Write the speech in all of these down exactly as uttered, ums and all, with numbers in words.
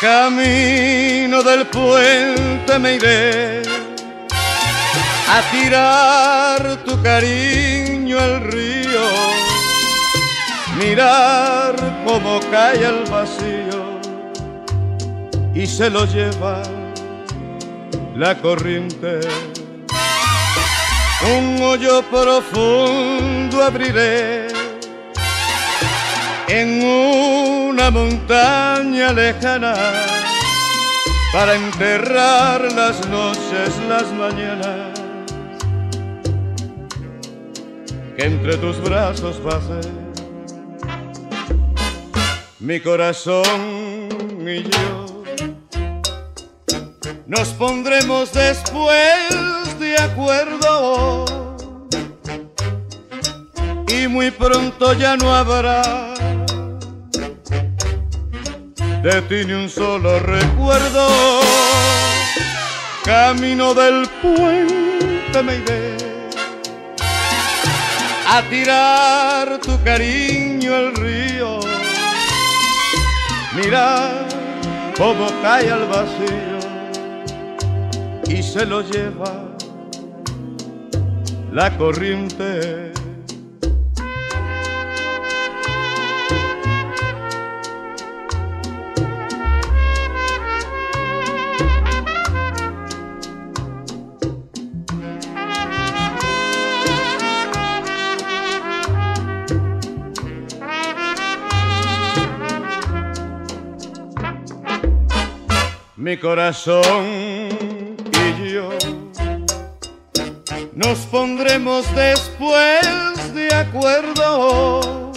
Camino del puente me iré a tirar tu cariño al río, mirar cómo cae al vacío y se lo lleva la corriente. Un hoyo profundo abriré en una montaña lejana para enterrar las noches, las mañanas que entre tus brazos pasé. Mi corazón y yo nos pondremos después de acuerdo y muy pronto ya no habrá de ti ni un solo recuerdo. Camino del puente me iré a tirar tu cariño al río, mirar cómo cae al vacío y se lo lleva la corriente. Mi corazón y yo nos pondremos después de acuerdo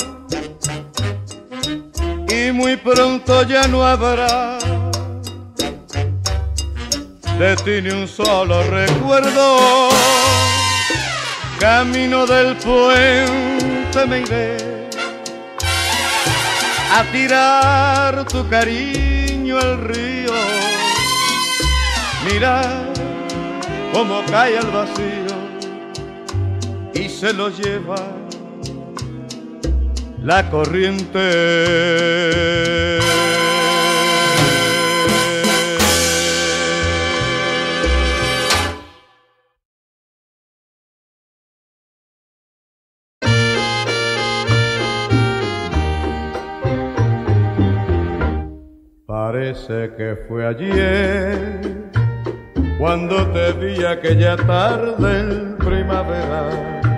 y muy pronto ya no habrá de ti ni un solo recuerdo. Camino del puente me iré a tirar tu cariño al río, mirar cómo cae al vacío y se lo lleva la corriente. Parece que fue ayer cuando te vi aquella tarde en primavera.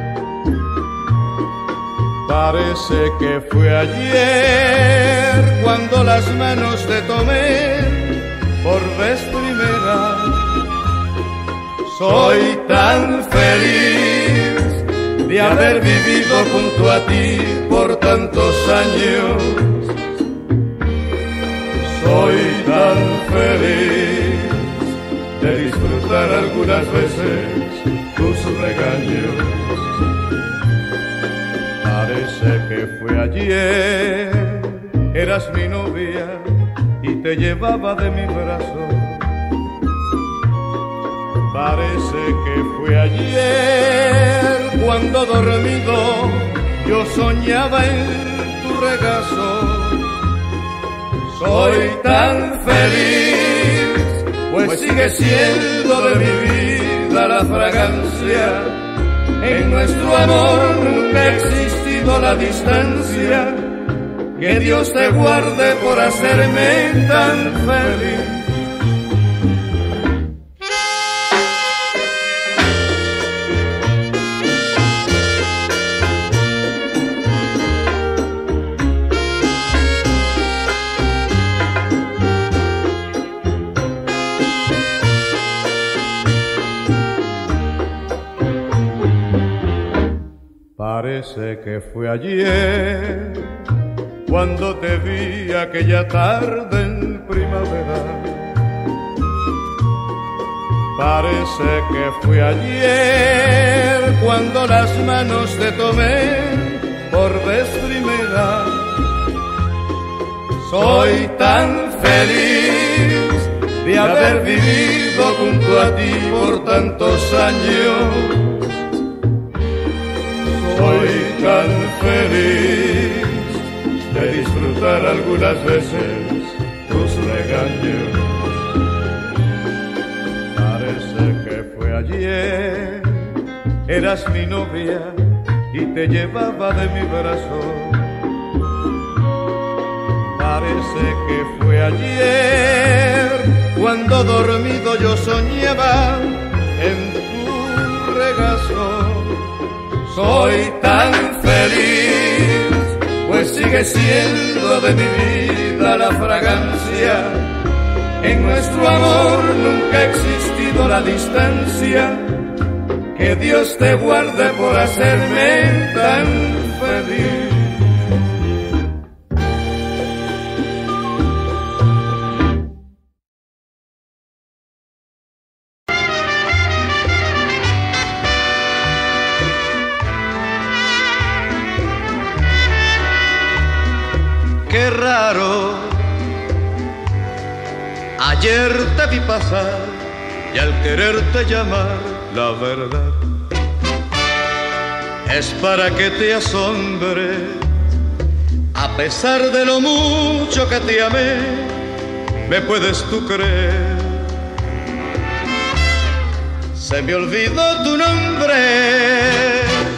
Parece que fue ayer cuando las manos te tomé por vez primera. Soy tan feliz de haber vivido junto a ti por tantos años. Soy tan feliz de disfrutar algunas veces tus regaños. Parece que fue ayer, eras mi novia y te llevaba de mi brazo. Parece que fue ayer cuando dormido yo soñaba en tu regazo. Soy tan feliz, pues sigue siendo de mi vida la fragancia. En nuestro amor nunca ha existido la distancia. Que Dios te guarde por hacerme tan feliz. Parece que fue ayer cuando te vi aquella tarde en primavera. Parece que fue ayer cuando las manos te tomé por vez primera. Soy tan feliz de haber vivido junto a ti por tantos años. Soy tan feliz de disfrutar algunas veces tus regaños. Parece que fue ayer, eras mi novia y te llevaba de mi brazo. Parece que fue ayer, cuando dormido yo soñaba en tu regazo. Soy tan feliz, pues sigue siendo de mi vida la fragancia. En nuestro amor nunca ha existido la distancia. Que Dios te guarde por hacerme tan feliz. Qué raro, ayer te vi pasar y al quererte llamar, la verdad es para que te asombre. A pesar de lo mucho que te amé, me puedes tú creer. Se me olvidó tu nombre.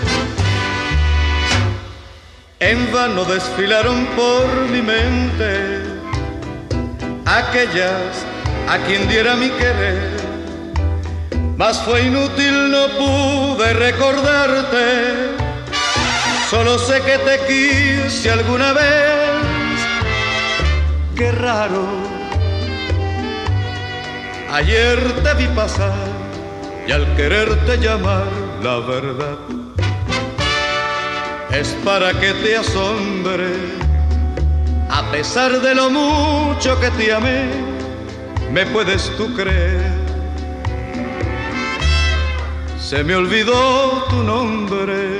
En vano desfilaron por mi mente aquellas a quien diera mi querer, mas fue inútil, no pude recordarte. Solo sé que te quise alguna vez. Qué raro, ayer te vi pasar y al quererte llamar, la verdad es para que te asombre. A pesar de lo mucho que te amé, me puedes tú creer. Se me olvidó tu nombre.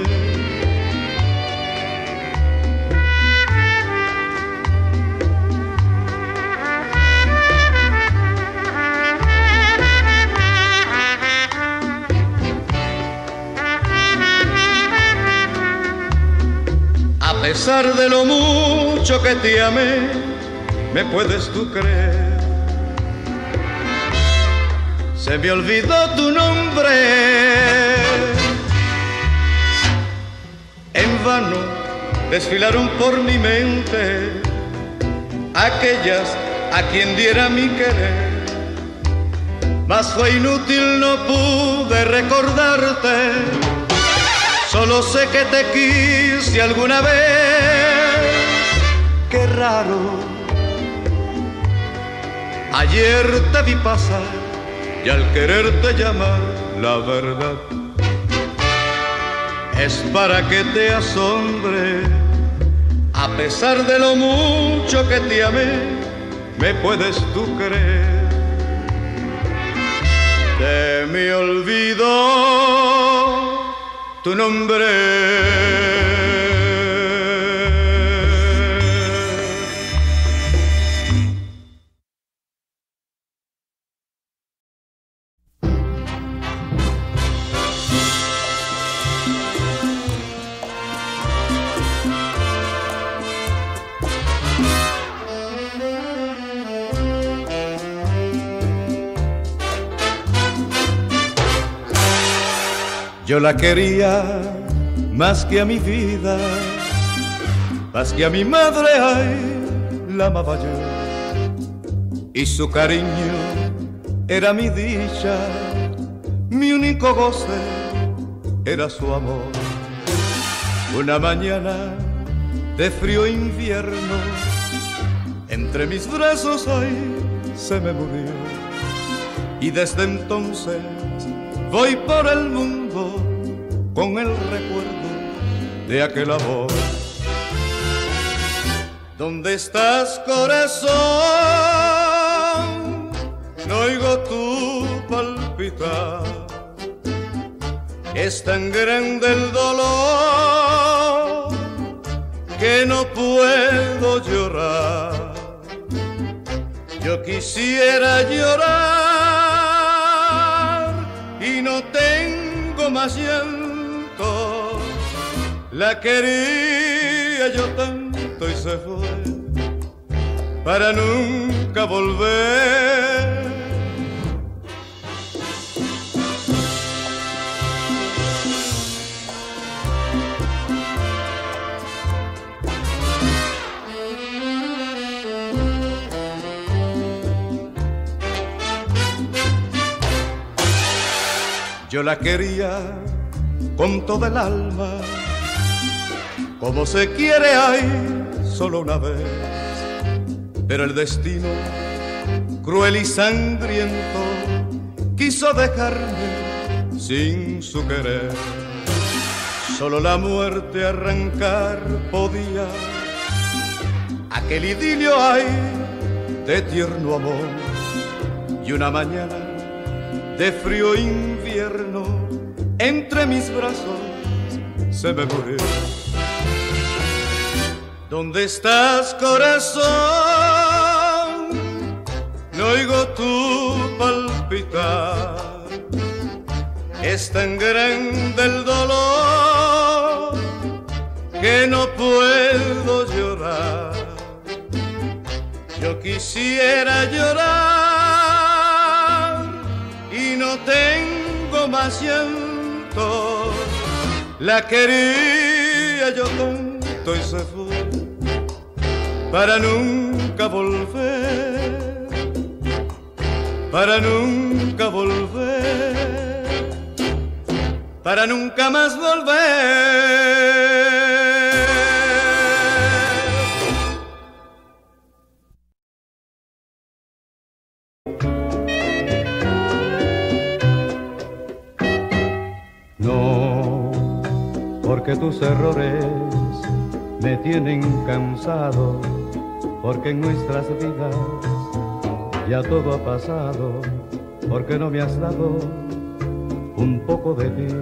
A pesar de lo mucho que te amé, me puedes tú creer. Se me olvidó tu nombre. En vano desfilaron por mi mente aquellas a quien diera mi querer, mas fue inútil, no pude recordarte. Solo sé que te quise alguna vez. Qué raro, ayer te vi pasar y al quererte llamar, la verdad es para que te asombre. A pesar de lo mucho que te amé, me puedes tú creer. Se me olvidó tu nombre. Yo la quería más que a mi vida, más que a mi madre, ay, la amaba yo. Y su cariño era mi dicha, mi único goce era su amor. Una mañana de frío invierno, entre mis brazos, ay, se me murió. Y desde entonces voy por el mundo con el recuerdo de aquel amor. ¿Dónde estás, corazón? No oigo tu palpitar. Es tan grande el dolor que no puedo llorar. Yo quisiera llorar y no tengo más llanto. La quería yo tanto y se fue. para nunca volver. Yo la quería con toda el alma, como se quiere ay, solo una vez. Pero el destino, cruel y sangriento, quiso dejarme sin su querer. Solo la muerte arrancar podía aquel idilio ay de tierno amor. Y una mañana de frío invierno, entre mis brazos se me murió. ¿Dónde estás, corazón? No oigo tu palpitar. Es tan grande el dolor que no puedo llorar. Yo quisiera llorar y no tengo más llanto. La quería yo tanto y se fue para nunca volver, para nunca volver, para nunca más volver. Porque tus errores me tienen cansado, porque en nuestras vidas ya todo ha pasado, porque no me has dado un poco de ti.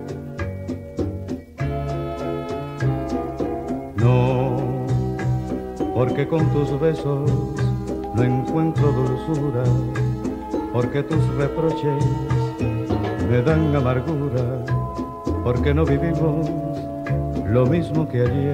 No, porque con tus besos no encuentro dulzura, porque tus reproches me dan amargura, porque no vivimos lo mismo que ayer.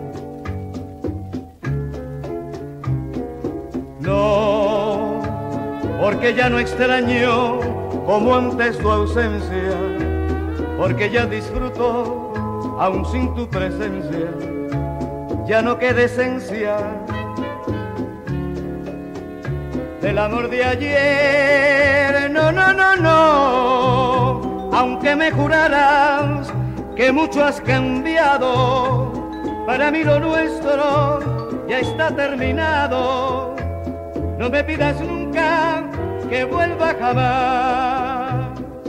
No, porque ya no extraño como antes tu ausencia, porque ya disfruto aún sin tu presencia, ya no queda esencia del amor de ayer. No, no, no, no, aunque me juraras que mucho has cambiado, para mí lo nuestro ya está terminado. No me pidas nunca que vuelva jamás.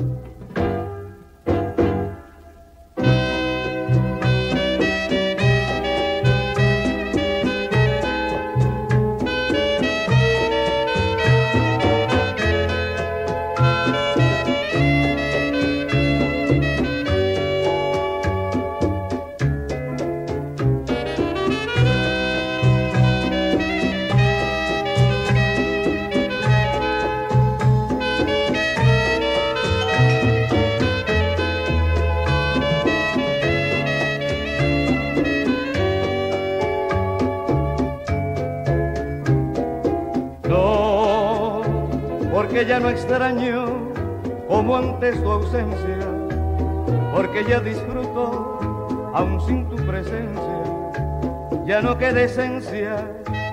Porque ya no extraño como antes tu ausencia, porque ya disfruto aún sin tu presencia, ya no queda esencia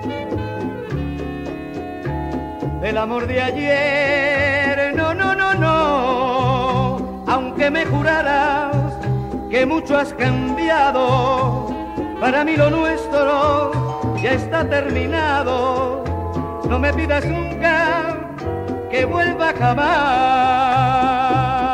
del amor de ayer. No, no, no, no, aunque me juraras que mucho has cambiado, para mí lo nuestro ya está terminado. No me pidas nunca que vuelva jamás.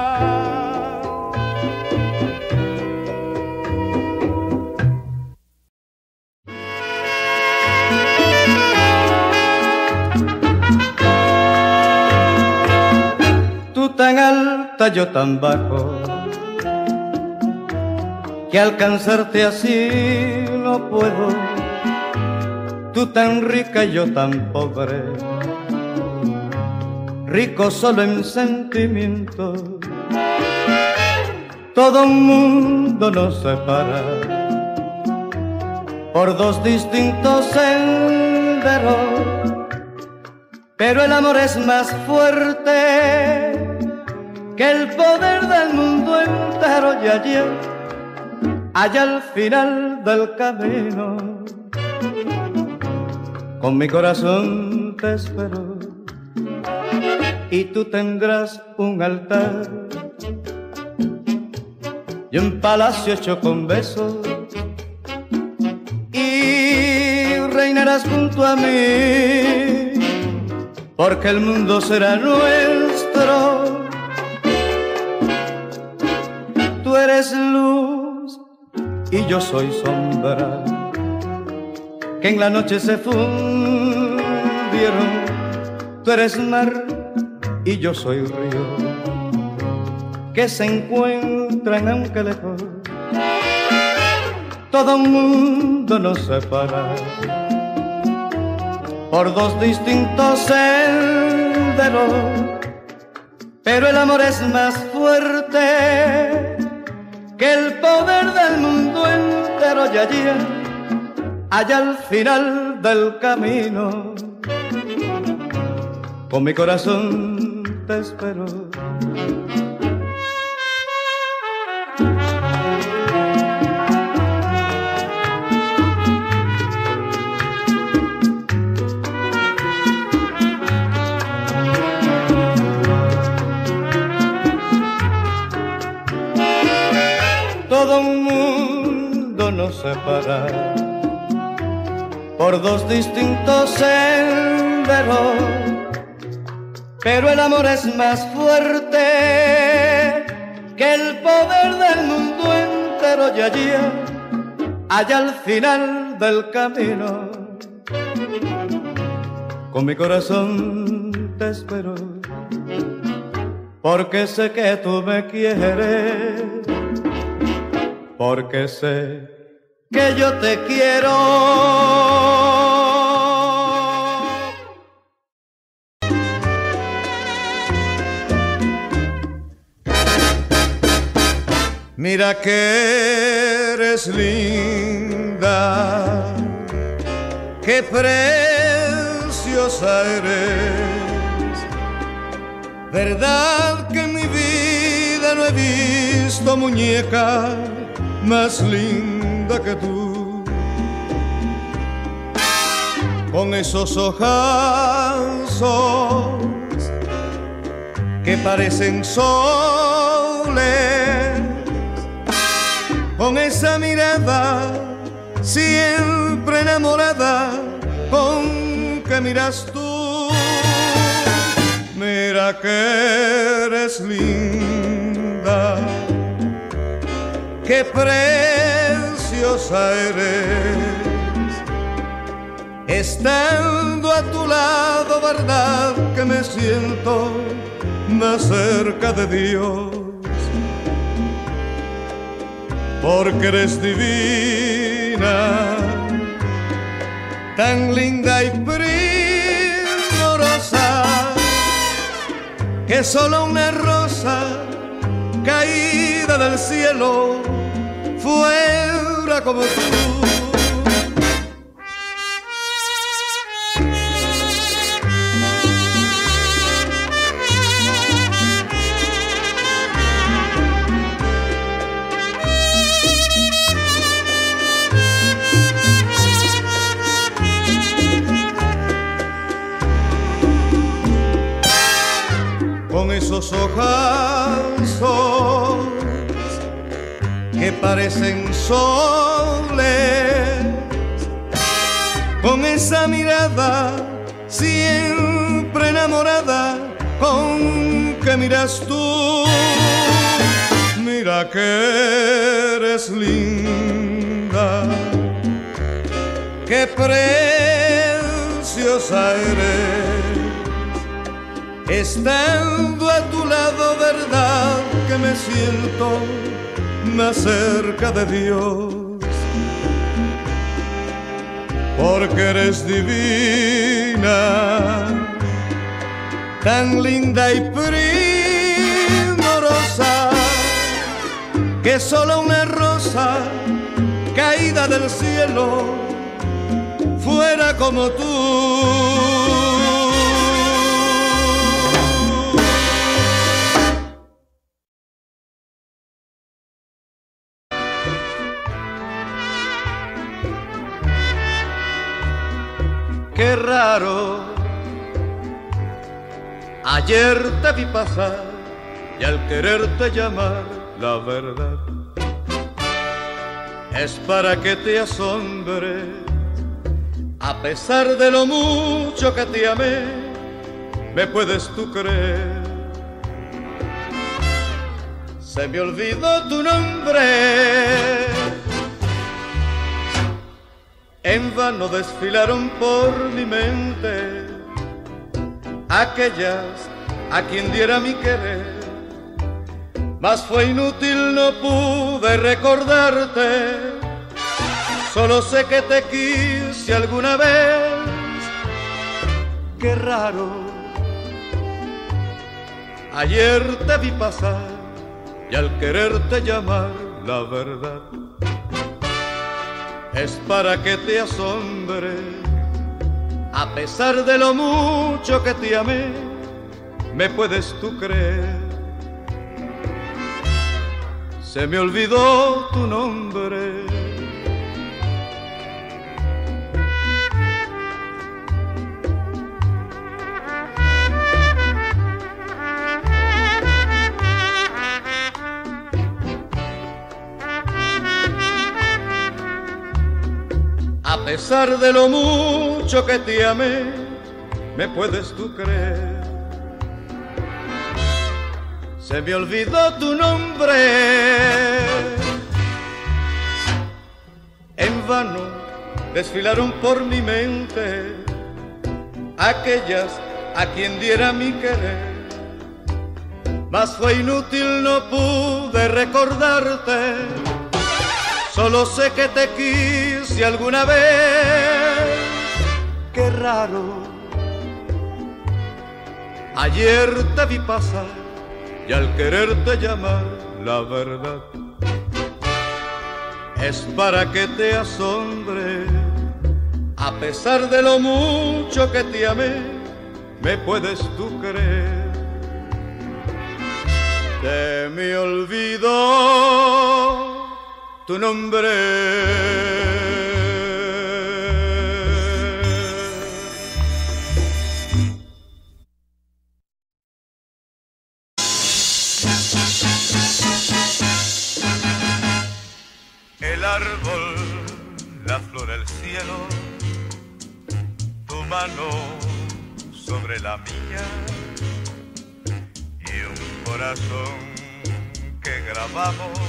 Tú tan alta, yo tan bajo, que alcanzarte así no puedo. Tú tan rica y yo tan pobre, rico solo en sentimientos. Todo un mundo nos separa por dos distintos sentimientos. sendero, pero el amor es más fuerte que el poder del mundo entero. Y allí, allá al final del camino, con mi corazón te espero, y tú tendrás un altar y un palacio hecho con besos, y reinarás junto a mí, porque el mundo será nuestro. Tú eres luz y yo soy sombra, que en la noche se fundieron. Tú eres mar y yo soy río, que se encuentran aunque lejos. Todo un mundo nos separa por dos distintos senderos, pero el amor es más fuerte que el poder del mundo entero. Y allí, allá al final del camino, con mi corazón te espero. Todo un mundo nos separa por dos distintos senderos, pero el amor es más fuerte que el poder del mundo entero. Y allí, allá al final del camino, con mi corazón te espero, porque sé que tú me quieres, porque sé que yo te quiero. Mira que eres linda, qué preciosa eres. Verdad que en mi vida no he visto muñeca más linda que tú, con esos ojazos que parecen soles, con esa mirada siempre enamorada con que miras tú. Mira que eres linda, qué preciosa eres. Estando a tu lado, verdad que me siento más cerca de Dios, porque eres divina, tan linda y primorosa, que solo una rosa caída del cielo fuera como tú. Con esos ojazos que parecen soles, con esa mirada siempre enamorada con que miras tú. Mira que eres linda, qué preciosa eres. Estando a tu lado, verdad que me siento más cerca de Dios, porque eres divina, tan linda y primorosa, que solo una rosa caída del cielo fuera como tú. Qué raro, ayer te vi pasar y al quererte llamar la verdad es para que te asombre, a pesar de lo mucho que te amé, me puedes tú creer. Se me olvidó tu nombre, en vano desfilaron por mi mente aquellas a quien diera mi querer, mas fue inútil, no pude recordarte. Solo sé que te quise alguna vez. Qué raro, ayer te vi pasar y al quererte llamar la verdad es para que te asombre, a pesar de lo mucho que te amé, me puedes tú creer. Se me olvidó tu nombre, a pesar de lo mucho que te amé, me puedes tú creer. Se me olvidó tu nombre, en vano desfilaron por mi mente aquellas a quien diera mi querer, mas fue inútil, no pude recordarte. Solo sé que te quise alguna vez. Qué raro, ayer te vi pasar y al quererte llamar la verdad es para que te asombre, a pesar de lo mucho que te amé, me puedes tú creer. Se me olvidó tu nombre, el árbol, la flor, el cielo, tu mano sobre la mía y un corazón que grabamos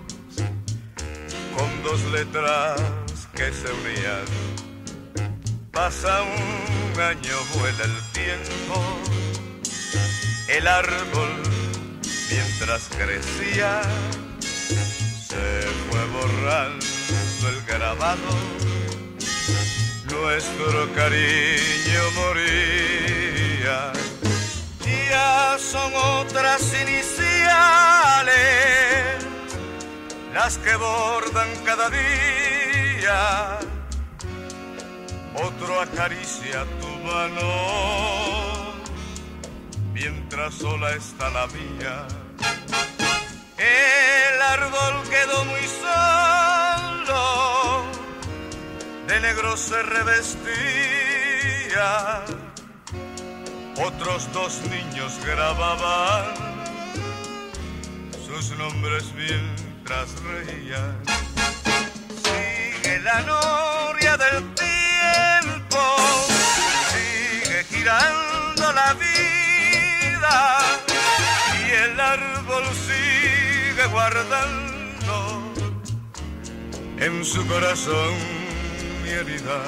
con dos letras que se unían. Pasa un año, vuela el tiempo, el árbol mientras crecía se fue borrando el grabado, nuestro cariño moría. Ya son otras iniciales las que bordan cada día, otro acaricia tu mano, mientras sola está la mía. El árbol quedó muy solo, de negro se revestía, otros dos niños grababan sus nombres mientras reían. Sigue la noria del tiempo, sigue girando la vida y el árbol sigue guardando en su corazón mi herida.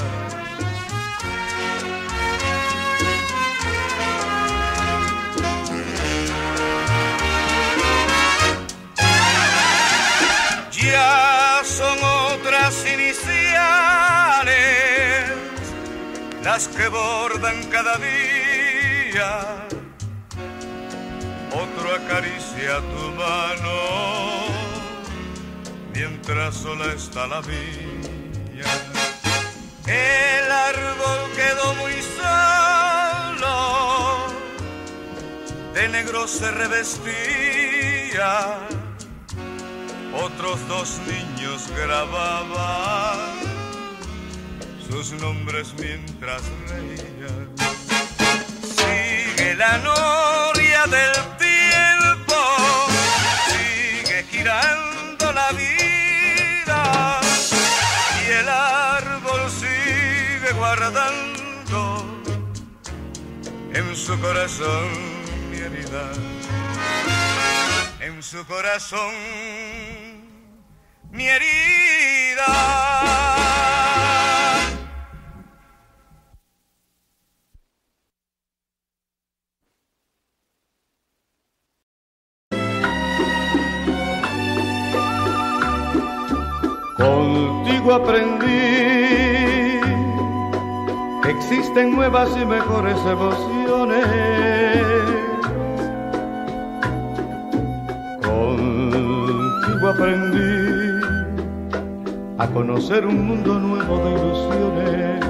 Ya son otras iniciales las que bordan cada día, otro acaricia tu mano, mientras sola está la mía. El negro se revestía, otros dos niños grababan sus nombres mientras reían. Sigue la noria del tiempo, sigue girando la vida, y el árbol sigue guardando en su corazón mi herida, en su corazón mi herida. Contigo aprendí que existen nuevas y mejores emociones. Contigo aprendí a conocer un mundo nuevo de ilusiones.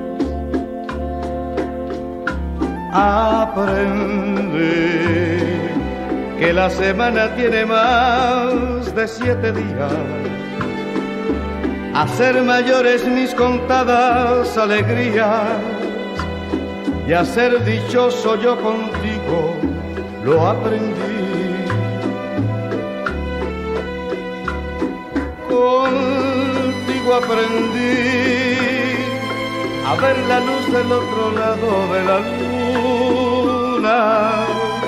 Aprendí que la semana tiene más de siete días, a ser mayores mis contadas alegrías, y a ser dichoso yo contigo lo aprendí. Contigo aprendí a ver la luz del otro lado de la luna.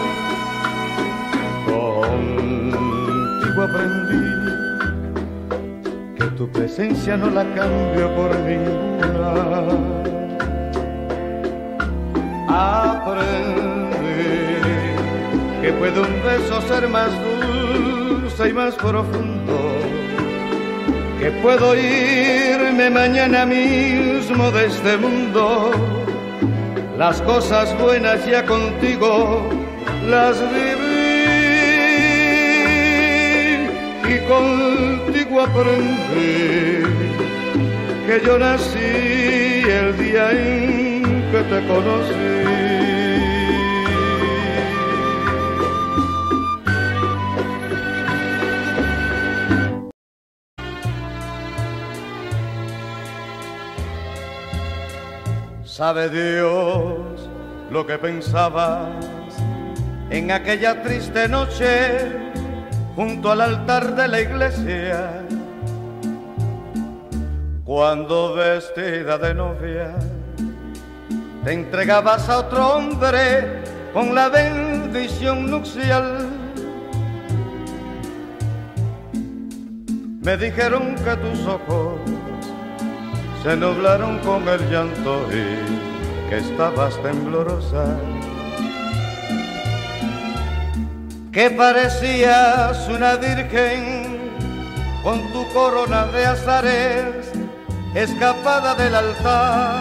Contigo aprendí que tu presencia no la cambio por ninguna. Aprendí que puede un beso ser más dulce y más profundo, que puedo irme mañana mismo de este mundo. Las cosas buenas ya contigo las viví, y contigo aprendí que yo nací el día en que te conocí. Sabe Dios lo que pensabas en aquella triste noche junto al altar de la iglesia, cuando vestida de novia te entregabas a otro hombre con la bendición nupcial. Me dijeron que tus ojos se nublaron con el llanto y que estabas temblorosa, que parecías una virgen con tu corona de azares escapada del altar.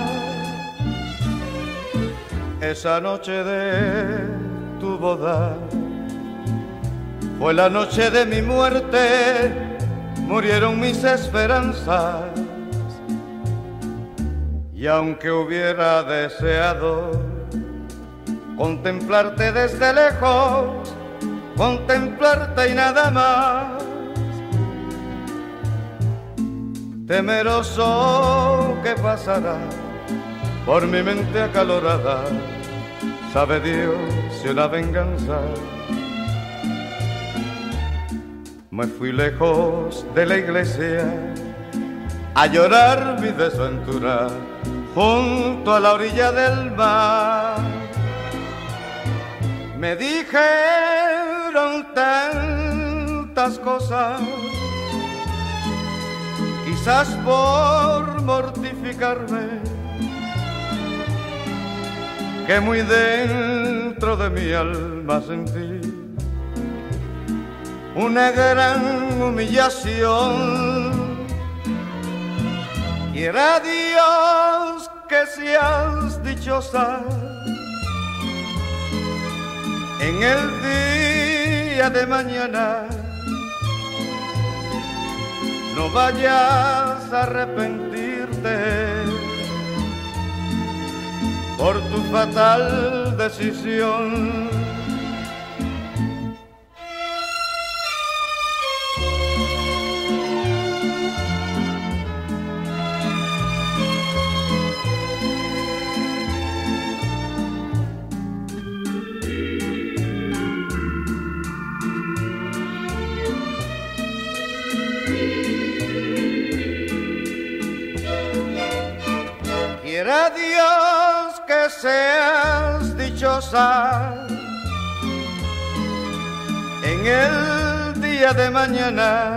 Esa noche de tu boda fue la noche de mi muerte, murieron mis esperanzas. Y aunque hubiera deseado contemplarte desde lejos, contemplarte y nada más, temeroso que pasará por mi mente acalorada, sabe Dios si una venganza. Me fui lejos de la iglesia a llorar mi desventura junto a la orilla del mar. Me dijeron tantas cosas, quizás por mortificarme, que muy dentro de mi alma sentí una gran humillación. Quiera Dios que seas dichosa en el día de mañana, no vayas a arrepentirte por tu fatal decisión. quiera Dios que seas dichosa en el día de mañana.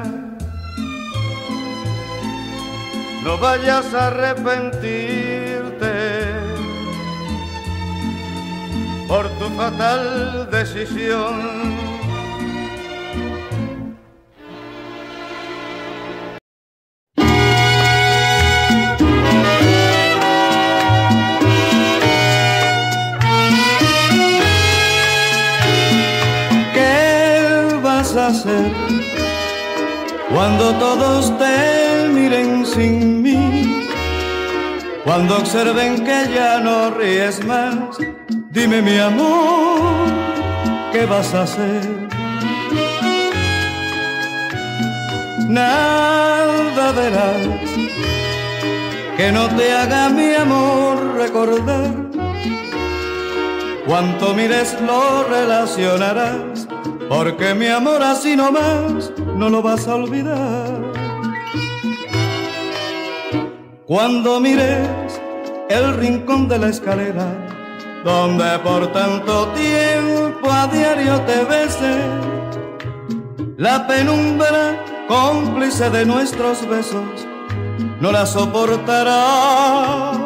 No vayas a arrepentirte por tu fatal decisión. Hacer cuando todos te miren sin mí, cuando observen que ya no ríes más. Dime, mi amor, ¿qué vas a hacer? Nada verás que no te haga, mi amor, recordar. Cuanto mires lo relacionarás, porque mi amor así nomás no lo vas a olvidar. Cuando mires el rincón de la escalera, donde por tanto tiempo a diario te besé, la penumbra cómplice de nuestros besos no la soportarás.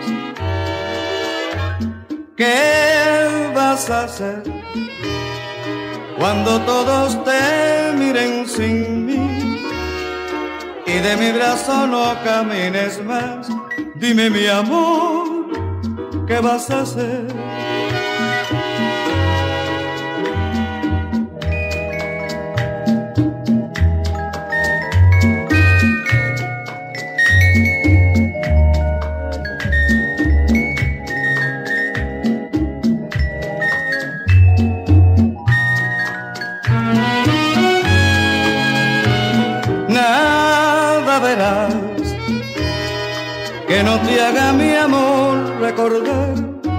¿Qué vas a hacer cuando todos te miren sin mí y de mi brazo no camines más? Dime, mi amor, ¿qué vas a hacer? Que no te haga, mi amor, recordar.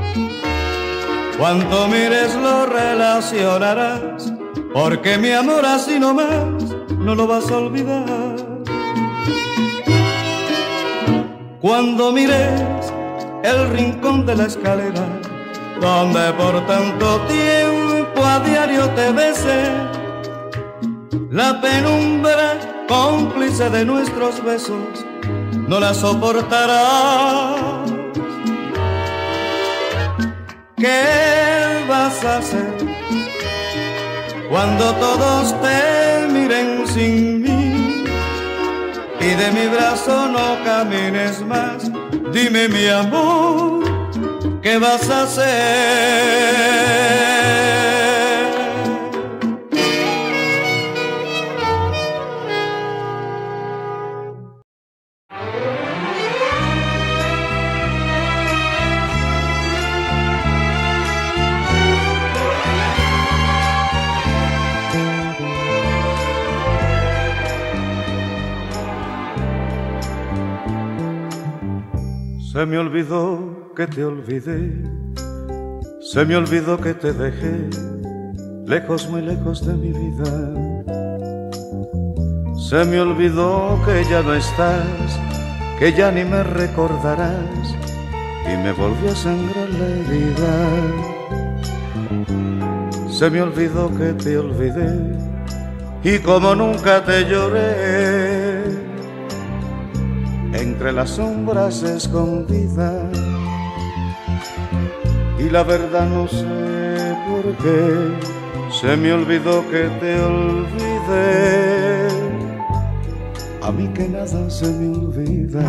Cuanto mires lo relacionarás, porque mi amor así nomás no lo vas a olvidar. Cuando mires el rincón de la escalera, donde por tanto tiempo a diario te besé, la penumbra cómplice de nuestros besos no la soportarás. ¿Qué vas a hacer cuando todos te miren sin mí y de mi brazo no camines más? Dime, mi amor, ¿qué vas a hacer? Se me olvidó que te olvidé, se me olvidó que te dejé, lejos, muy lejos de mi vida. Se me olvidó que ya no estás, que ya ni me recordarás, y me volvió a sangrar la herida. Se me olvidó que te olvidé, y como nunca te lloré, entre las sombras escondidas, y la verdad no sé por qué se me olvidó que te olvidé. A mí que nada se me olvida.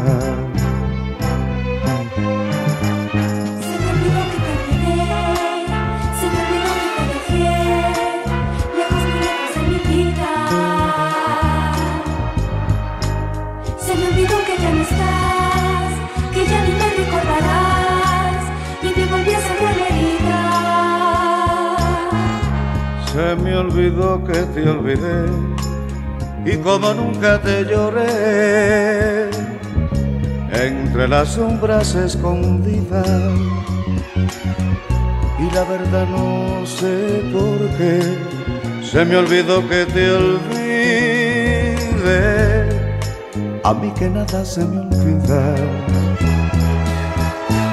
Se me olvidó que te olvidé, se me olvidó que te dejé, lejos, muy lejos de mi vida. Se me olvidó que ya no estás, que ya ni me recordarás, y me volví a cerrar la herida. Se me olvidó que te olvidé, y como nunca te lloré, entre las sombras escondidas, y la verdad no sé por qué se me olvidó que te olvidé. A mí que nada se me olvida.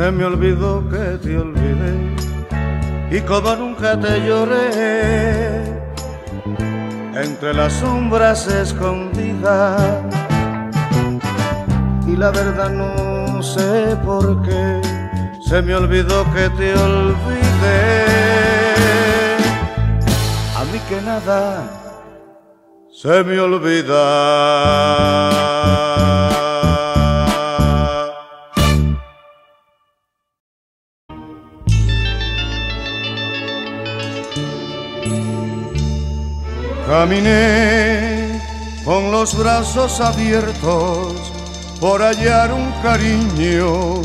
se me olvidó que te olvidé y como nunca te lloré, entre las sombras escondidas. Y la verdad no sé por qué se me olvidó que te olvidé. A mí que nada se me olvida. Caminé con los brazos abiertos por hallar un cariño,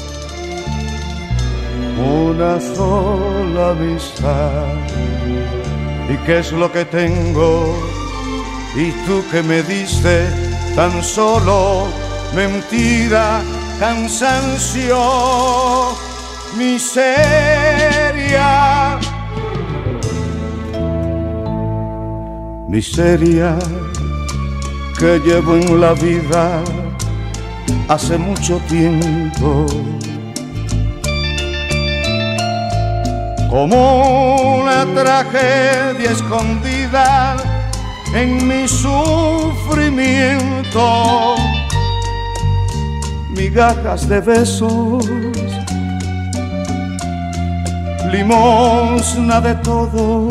una sola amistad. ¿Y qué es lo que tengo? Y tú que me diste tan solo mentira, cansancio, miseria. Miseria que llevo en la vida hace mucho tiempo, como una tragedia escondida en mi sufrimiento, migajas de besos, limosna de todo.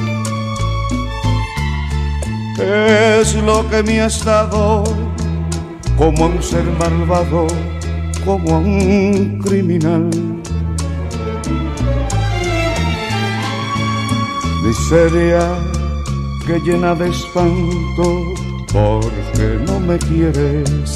Es lo que me has dado, como a un ser malvado, como a un criminal. Miseria que llena de espanto porque no me quieres.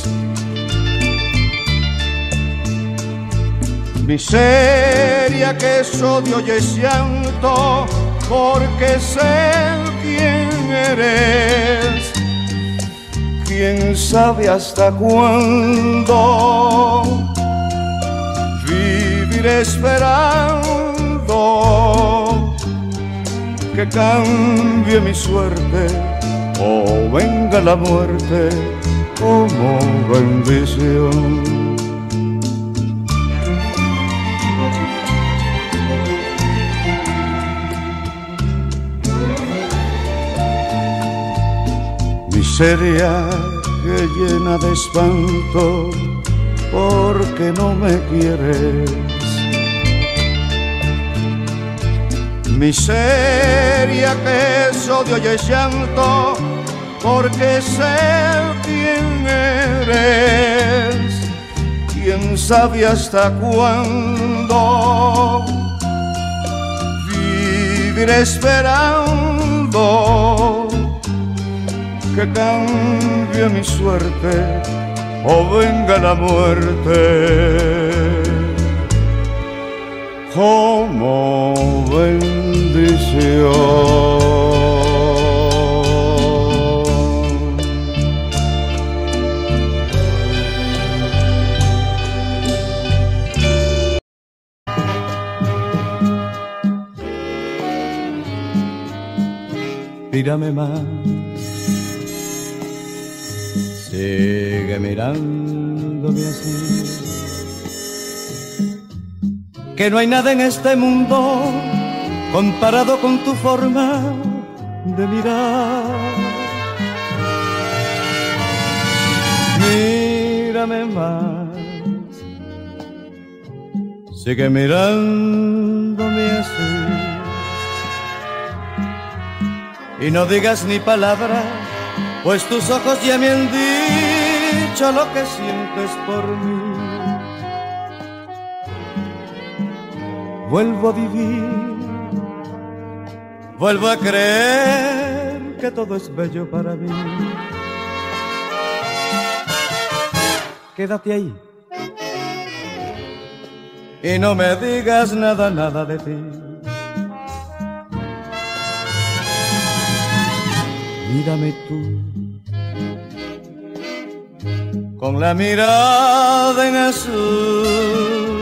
Miseria que es odio y es llanto porque sé quién eres. Quién sabe hasta cuándo viviré esperando que cambie mi suerte o venga la muerte como bendición. Miseria que llena de espanto porque no me quieres. Miseria que es odio y es llanto porque sé quién eres. Quién sabe hasta cuándo viviré esperando que cambie mi suerte o venga la muerte como bendición. Mírame más, sigue mirándome así, que no hay nada en este mundo comparado con tu forma de mirar. Mírame más, sigue mirándome así, y no digas ni palabra, pues tus ojos ya me han dicho lo que sientes por mí. Vuelvo a vivir, vuelvo a creer que todo es bello para mí. Quédate ahí y no me digas nada, nada de ti. Mírame tú con la mirada en azul,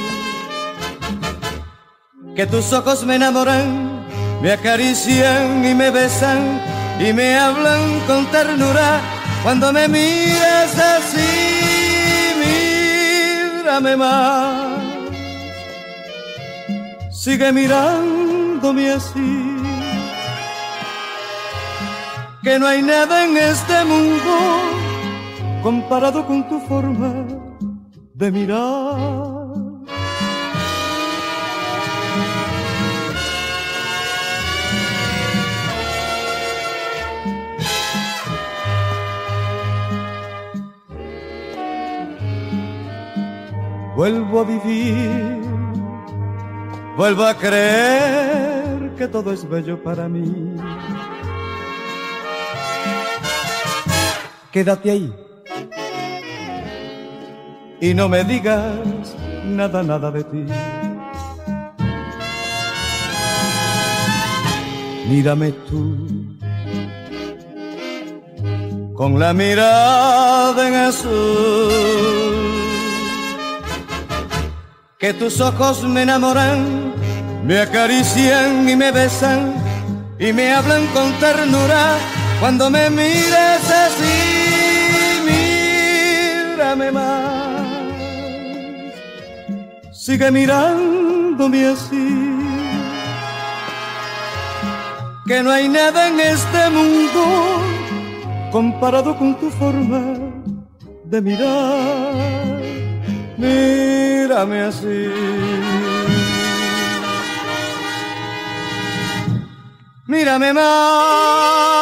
que tus ojos me enamoran, me acarician y me besan y me hablan con ternura cuando me miras así. Mírame más, sigue mirándome así, que no hay nada en este mundo comparado con tu forma de mirar. Vuelvo a vivir, vuelvo a creer que todo es bello para mí. Quédate ahí y no me digas nada, nada de ti. Mírame tú con la mirada en azul, que tus ojos me enamoran, me acarician y me besan y me hablan con ternura. Cuando me mires así, mírame más, sigue mirándome así, que no hay nada en este mundo comparado con tu forma de mirar. Mírame así, mírame más.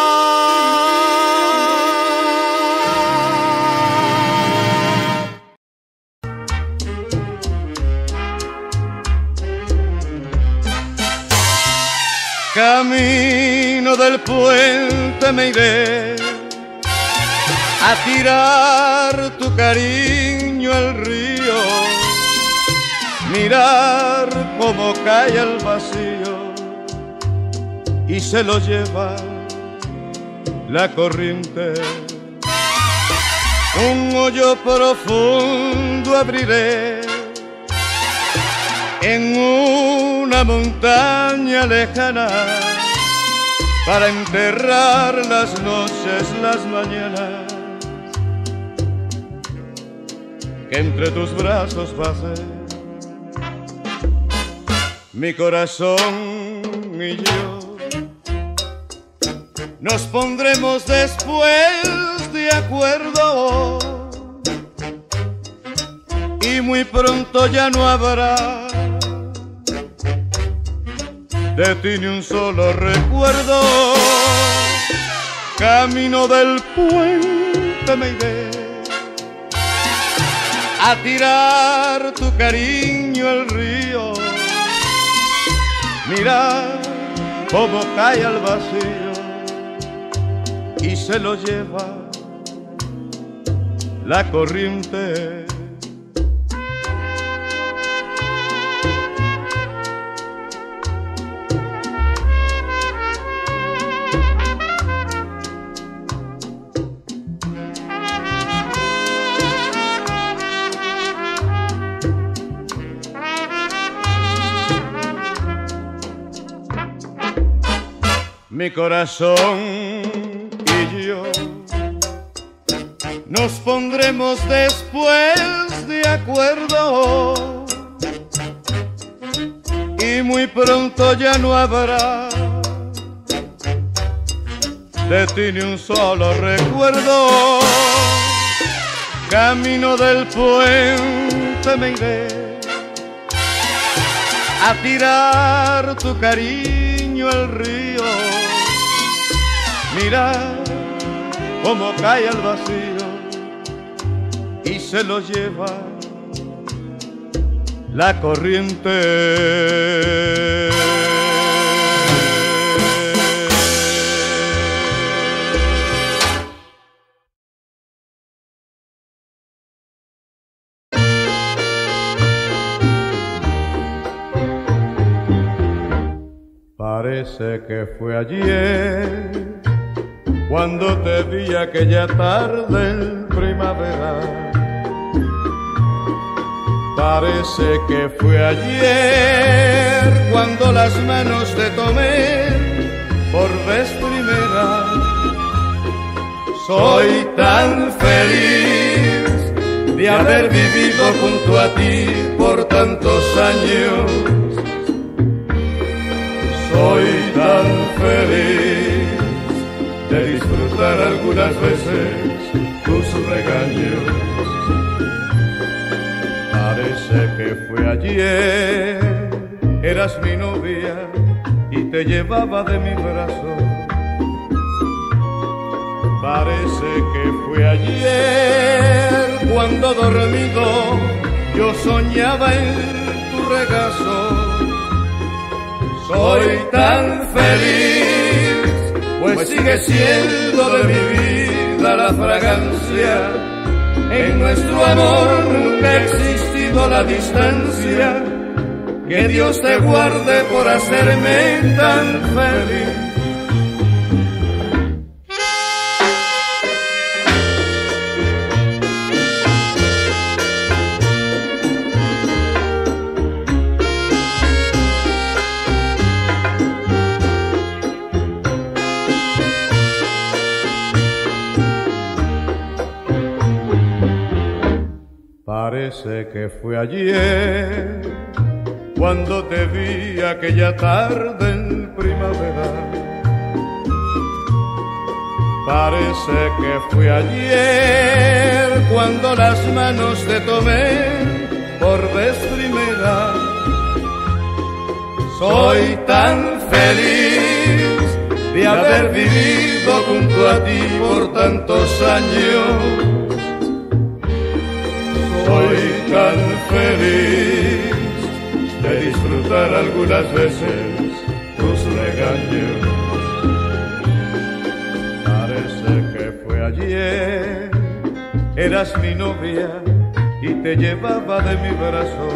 Camino del puente me iré a tirar tu cariño al río, mirar cómo cae al vacío y se lo lleva la corriente. Un hoyo profundo abriré en una montaña lejana para enterrar las noches, las mañanas que entre tus brazos pasé. Mi corazón y yo nos pondremos después de acuerdo y muy pronto ya no habrá de ti ni un solo recuerdo. Camino del puente me iré a tirar tu cariño al río, mirar cómo cae al vacío y se lo lleva la corriente. Mi corazón y yo nos pondremos después de acuerdo y muy pronto ya no habrá de ti ni un solo recuerdo. Camino del puente me iré a tirar tu cariño al río, mirar cómo cae al vacío y se lo lleva la corriente. Parece que fue ayer cuando te vi aquella tarde en primavera. Parece que fue ayer cuando las manos te tomé por vez primera. Soy tan feliz de haber vivido junto a ti por tantos años Soy tan feliz de disfrutar algunas veces tus regaños. Parece que fue ayer, eras mi novia y te llevaba de mi brazo. Parece que fue ayer cuando dormido yo soñaba en tu regazo. Soy tan feliz, pues sigue siendo de mi vida la fragancia. En nuestro amor nunca ha existido la distancia. Que Dios te guarde por hacerme tan feliz. Parece que fue ayer cuando te vi aquella tarde en primavera. Parece que fue ayer cuando las manos te tomé por vez primera. Soy tan feliz de haber vivido junto a ti por tantos años. Soy tan feliz de disfrutar algunas veces tus regaños. Parece que fue ayer, eras mi novia y te llevaba de mi brazo.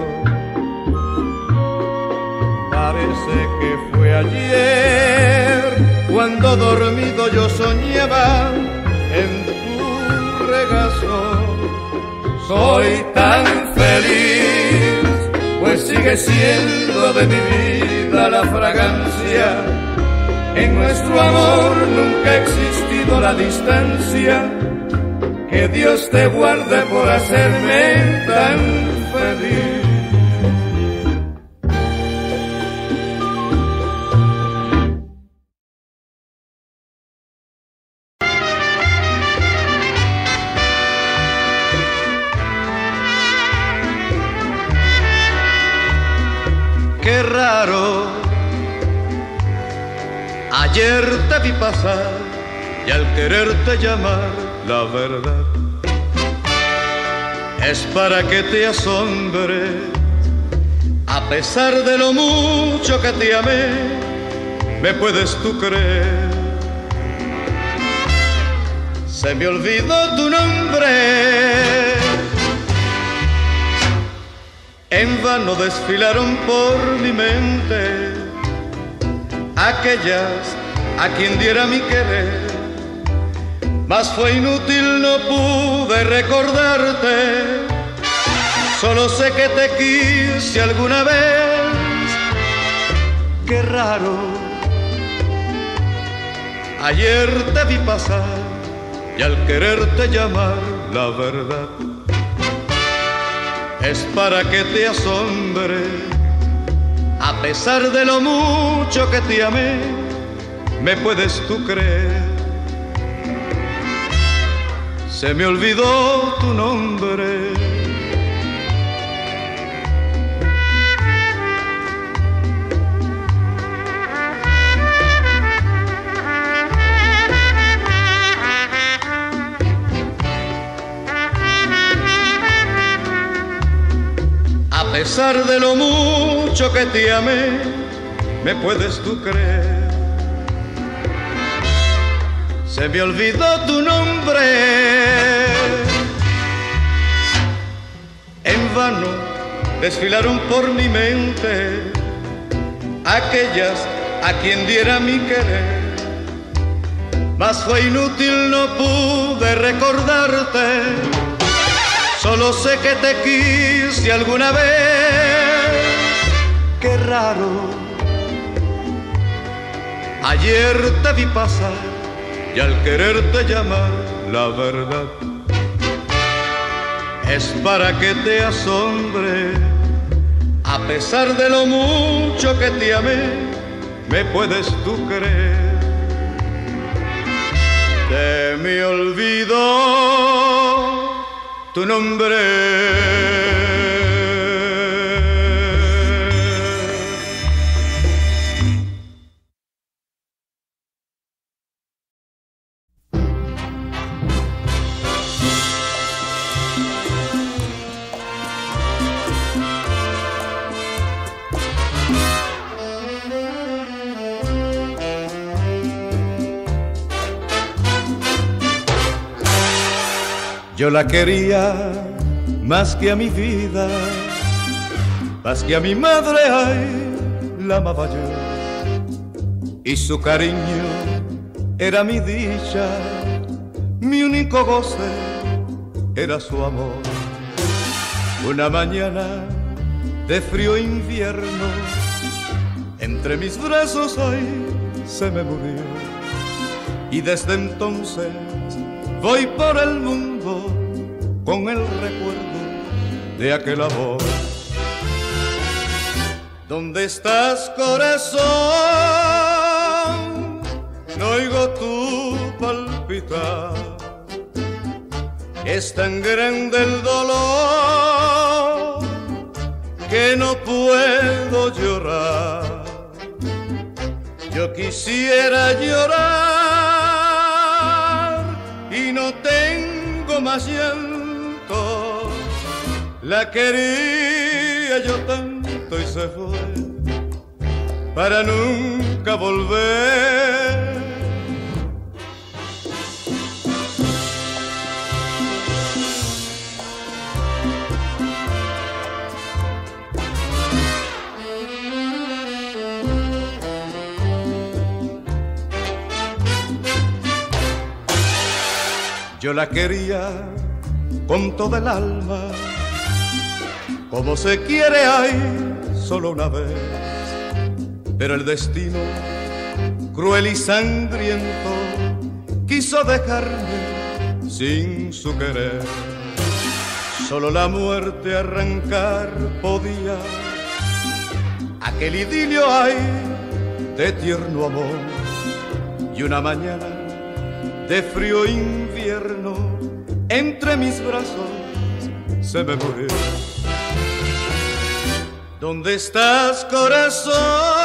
Parece que fue ayer cuando dormido yo soñaba en tu regazo. Soy tan feliz, pues sigue siendo de mi vida la fragancia. En nuestro amor nunca ha existido la distancia. Que Dios te guarde por hacerme tan feliz. Qué raro, ayer te vi pasar y al quererte llamar la verdad es para que te asombre. A pesar de lo mucho que te amé, me puedes tú creer. Se me olvidó tu nombre. En vano desfilaron por mi mente aquellas a quien diera mi querer, mas fue inútil, no pude recordarte. Solo sé que te quise alguna vez. Qué raro, ayer te vi pasar y al quererte llamar la verdad es para que te asombre. A pesar de lo mucho que te amé, me puedes tú creer. Se me olvidó tu nombre. A pesar de lo mucho que te amé, me puedes tú creer. Se me olvidó tu nombre. En vano desfilaron por mi mente aquellas a quien diera mi querer, mas fue inútil, no pude recordarte. Solo sé que te quise alguna vez. Qué raro, ayer te vi pasar y al quererte llamar la verdad es para que te asombre. A pesar de lo mucho que te amé, me puedes tú creer. De mi olvido tu nombre. Yo la quería más que a mi vida, más que a mi madre, ay, la amaba yo. Y su cariño era mi dicha, mi único goce era su amor. Una mañana de frío invierno, entre mis brazos, ay, se me murió. Y desde entonces voy por el mundo con el recuerdo de aquel amor. ¿Dónde estás, corazón? No oigo tu palpitar. Es tan grande el dolor que no puedo llorar. Yo quisiera llorar y no tengo más llanto. La quería yo tanto y se fue para nunca volver. Yo la quería con toda el alma, como se quiere, ay, solo una vez. Pero el destino, cruel y sangriento, quiso dejarme sin su querer. Solo la muerte arrancar podía aquel idilio, ay, de tierno amor. Y una mañana de frío invierno, entre mis brazos se me murió. ¿Dónde estás, corazón?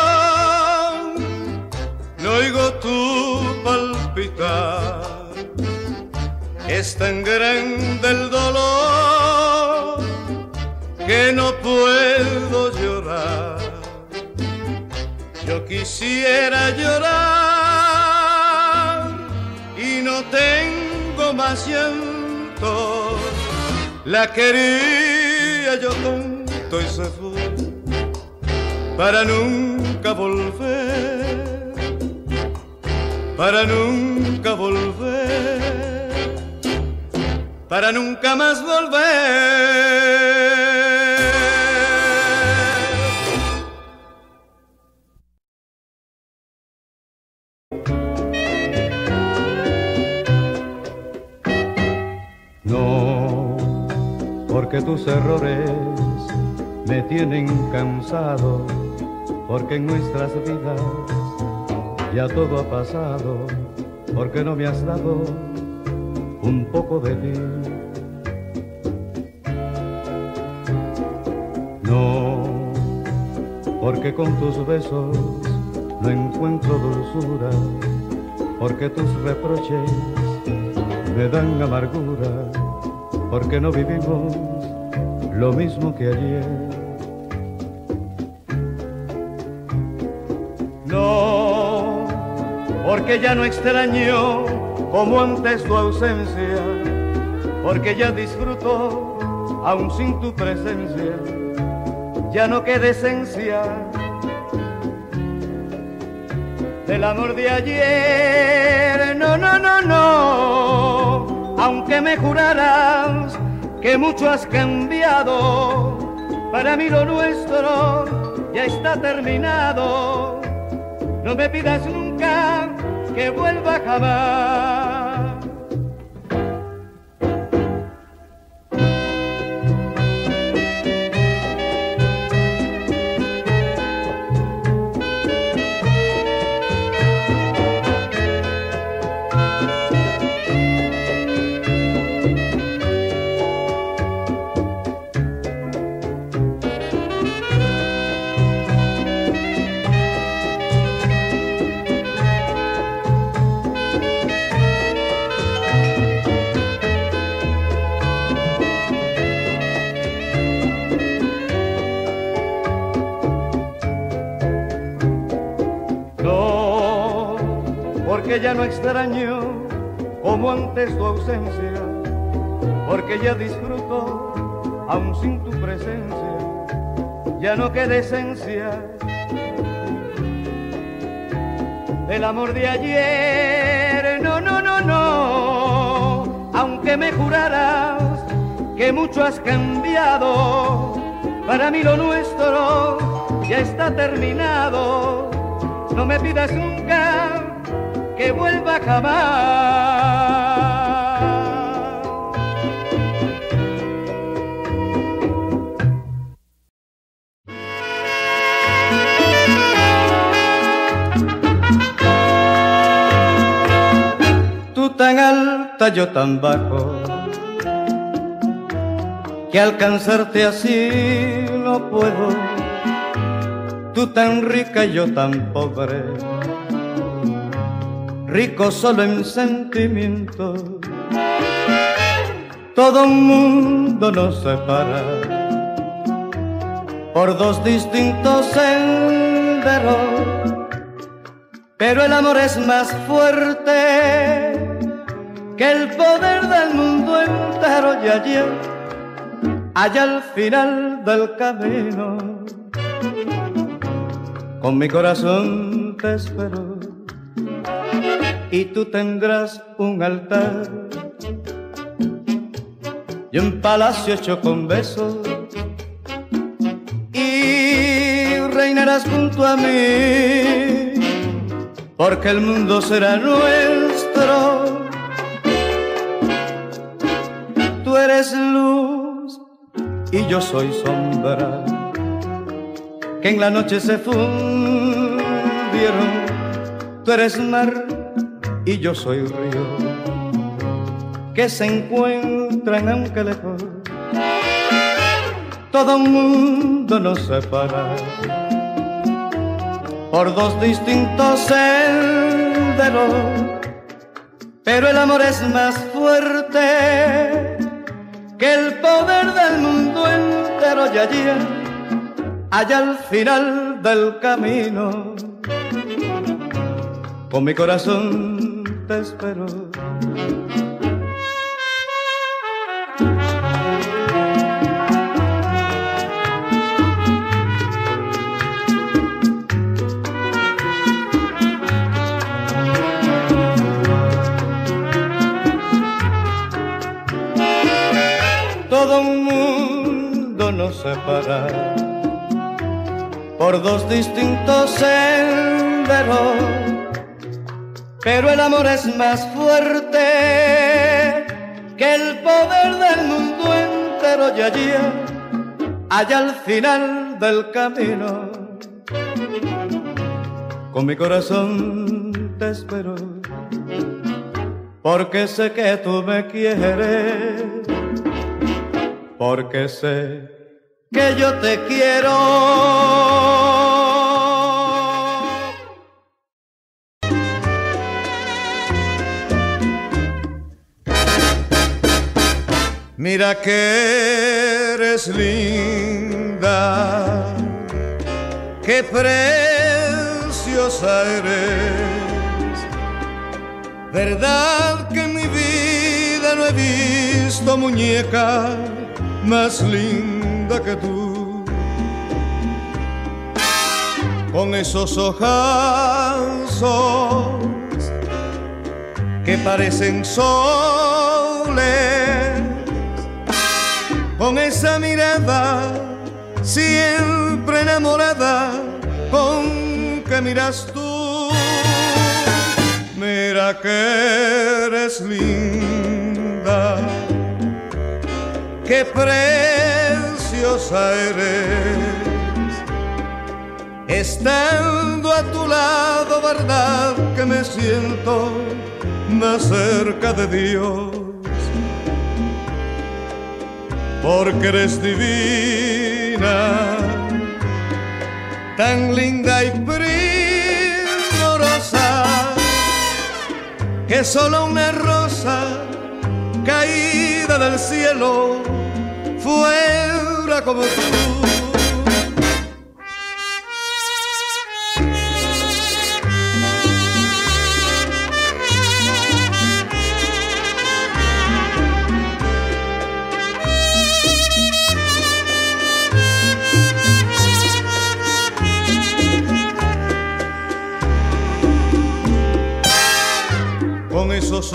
No oigo tu palpitar. Es tan grande el dolor que no puedo llorar. Yo quisiera llorar y no tengo más llanto. La quería yo tanto y se fue para nunca volver, para nunca volver, para nunca más volver. Porque tus errores me tienen cansado, porque en nuestras vidas ya todo ha pasado, porque no me has dado un poco de ti. No, porque con tus besos no encuentro dulzura, porque tus reproches me dan amargura, porque no vivimos lo mismo que ayer. No, porque ya no extraño como antes tu ausencia, porque ya disfruto aún sin tu presencia, ya no queda esencia del amor de ayer. No, no, no, no, aunque me juraras que mucho has cambiado, para mí lo nuestro ya está terminado. No me pidas nunca que vuelva jamás. porque ya no extraño como antes tu ausencia, porque ya disfruto aún sin tu presencia, ya no queda esencia del amor de ayer. No, no, no, no, aunque me juraras que mucho has cambiado, para mí lo nuestro ya está terminado. No me pidas nunca que vuelva jamás. Tú tan alta, yo tan bajo, que alcanzarte así no puedo. Tú tan rica y yo tan pobre, rico solo en sentimiento. Todo un mundo nos separa por dos distintos senderos, pero el amor es más fuerte que el poder del mundo entero. Y allí, allá al final del camino, con mi corazón te espero, y tú tendrás un altar y un palacio hecho con besos, y reinarás junto a mí, porque el mundo será nuestro. Tú eres luz y yo soy sombra, que en la noche se fundieron. Tú eres mar y yo soy río, que se encuentran aunque lejos. Todo un mundo nos separa por dos distintos senderos, pero el amor es más fuerte que el poder del mundo entero. Y allí, allá al final del camino, con mi corazón te espero. Todo un mundo nos separa por dos distintos senderos, pero el amor es más fuerte que el poder del mundo entero. Y allí, allá al final del camino, con mi corazón te espero, porque sé que tú me quieres, porque sé que yo te quiero. Mira que eres linda, qué preciosa eres. Verdad que en mi vida no he visto muñeca más linda que tú, con esos ojazos que parecen soles, con esa mirada siempre enamorada con que miras tú. Mira que eres linda, qué preciosa eres. Estando a tu lado, verdad que me siento más cerca de Dios, porque eres divina, tan linda y primorosa, que solo una rosa caída del cielo fuera como tú. los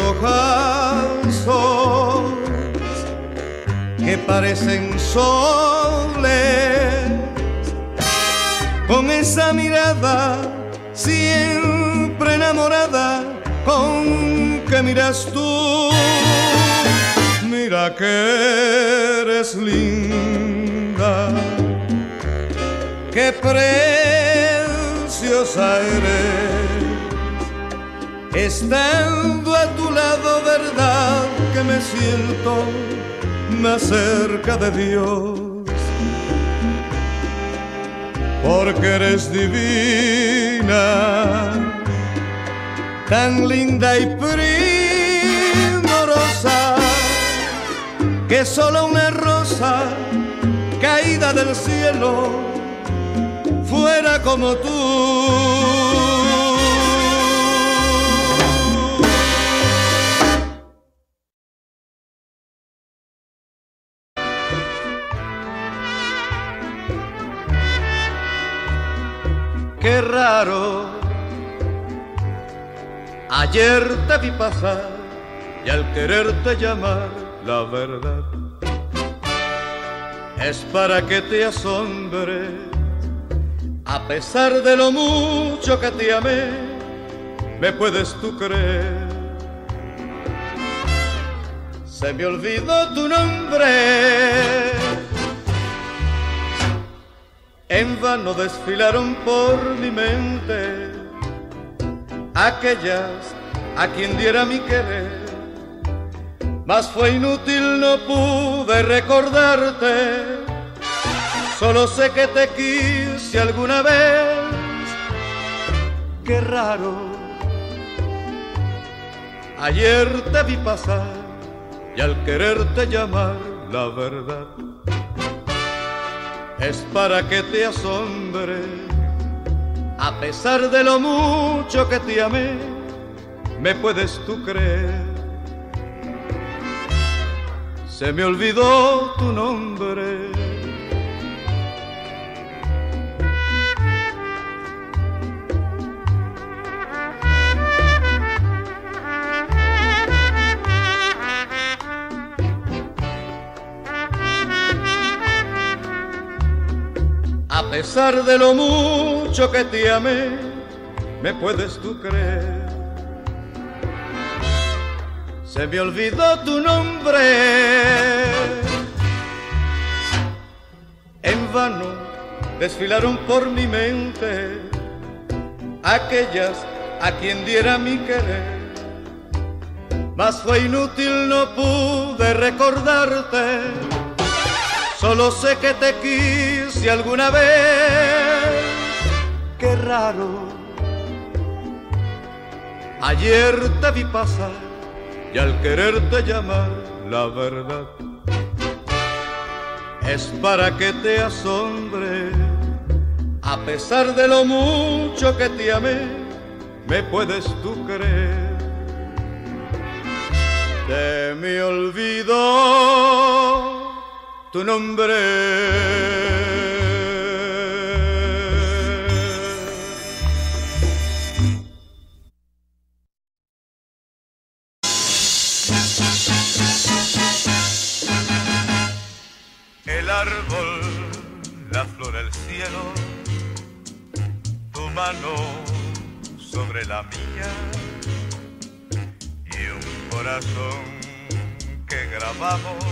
ojazos que parecen soles, con esa mirada siempre enamorada con que miras tú. Mira que eres linda, qué preciosa eres. Estando a tu lado, verdad que me siento más cerca de Dios, porque eres divina, tan linda y primorosa, que solo una rosa caída del cielo fuera como tú. Qué raro, ayer te vi pasar y al quererte llamar la verdad es para que te asombre, a pesar de lo mucho que te amé, me puedes tú creer. Se me olvidó tu nombre, en vano desfilaron por mi mente aquellas a quien diera mi querer, mas fue inútil, no pude recordarte. Solo sé que te quise alguna vez. Qué raro, ayer te vi pasar y al quererte llamar la verdad es para que te asombre, a pesar de lo mucho que te amé, me puedes tú creer. Se me olvidó tu nombre, a pesar de lo mucho que te amé, me puedes tú creer. Se me olvidó tu nombre, en vano desfilaron por mi mente aquellas a quien diera mi querer, mas fue inútil, no pude recordarte. Solo sé que te quise alguna vez. Qué raro, ayer te vi pasar y al quererte llamar la verdad es para que te asombre, a pesar de lo mucho que te amé, me puedes tú creer. Se me olvidó tu nombre, el árbol, la flor, el cielo, tu mano sobre la mía y un corazón que grabamos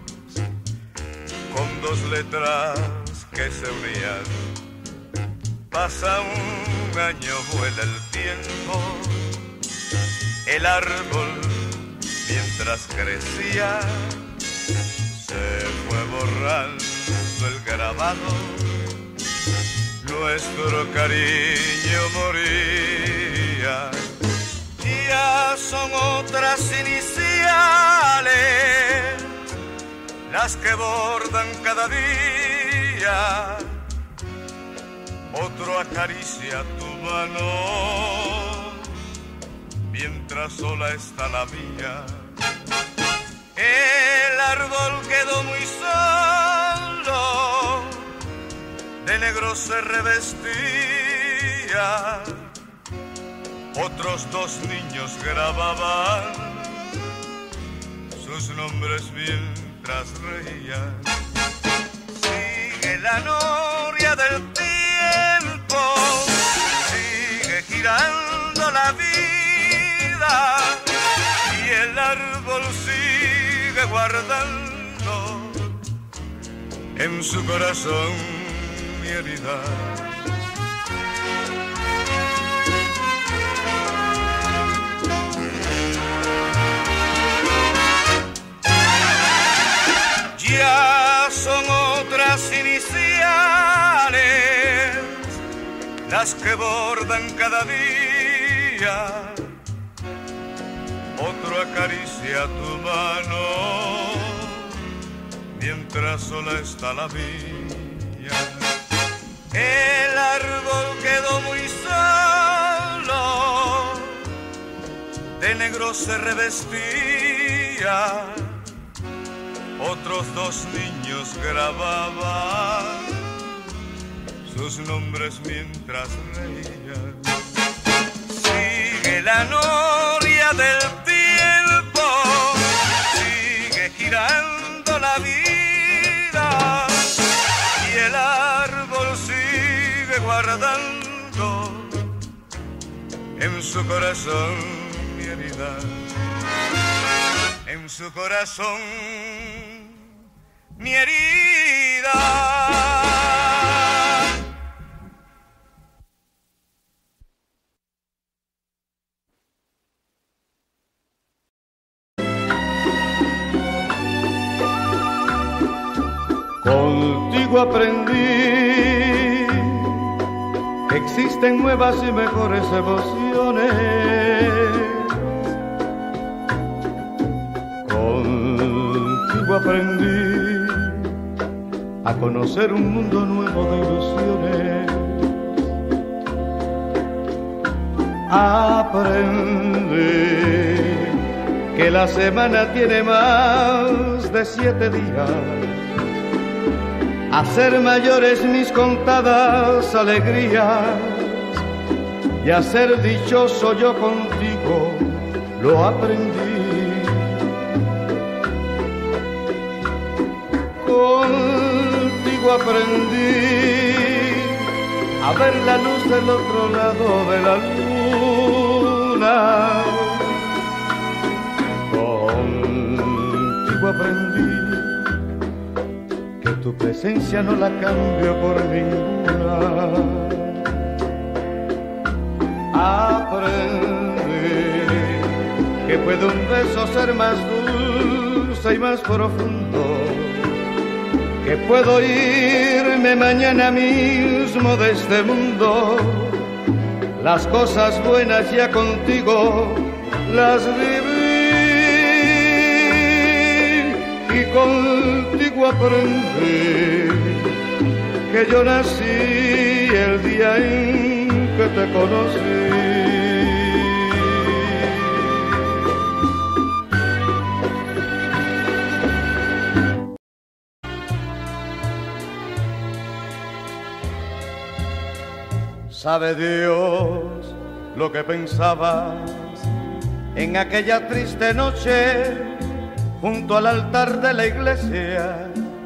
con dos letras que se unían. Pasa un año, vuela el tiempo, el árbol mientras crecía se fue borrando el grabado, nuestro cariño moría. Ya son otras iniciales las que bordan cada día, otro acaricia tu mano, mientras sola está la mía. El árbol quedó muy solo, de negro se revestía, otros dos niños grababan nombres mientras reían. Sigue la noria del tiempo, sigue girando la vida y el árbol sigue guardando en su corazón mi herida. Ya son otras iniciales las que bordan cada día. Otro acaricia tu mano mientras sola está la mía. El árbol quedó muy solo, de negro se revestía. Otros dos niños grababan sus nombres mientras reían. Sigue la noria del tiempo, sigue girando la vida y el árbol sigue guardando en su corazón mi herida. En su corazón mi herida. Contigo aprendí que existen nuevas y mejores emociones. Contigo aprendí a conocer un mundo nuevo de ilusiones. Aprendí que la semana tiene más de siete días, a ser mayores mis contadas alegrías y a ser dichoso yo contigo lo aprendí. Contigo aprendí a ver la luz del otro lado de la luna. Contigo aprendí que tu presencia no la cambio por ninguna. Aprendí que puede un beso ser más dulce y más profundo, que puedo irme mañana mismo de este mundo. Las cosas buenas ya contigo las viví y contigo aprendí que yo nací el día en que te conocí. Sabe Dios lo que pensabas en aquella triste noche junto al altar de la iglesia,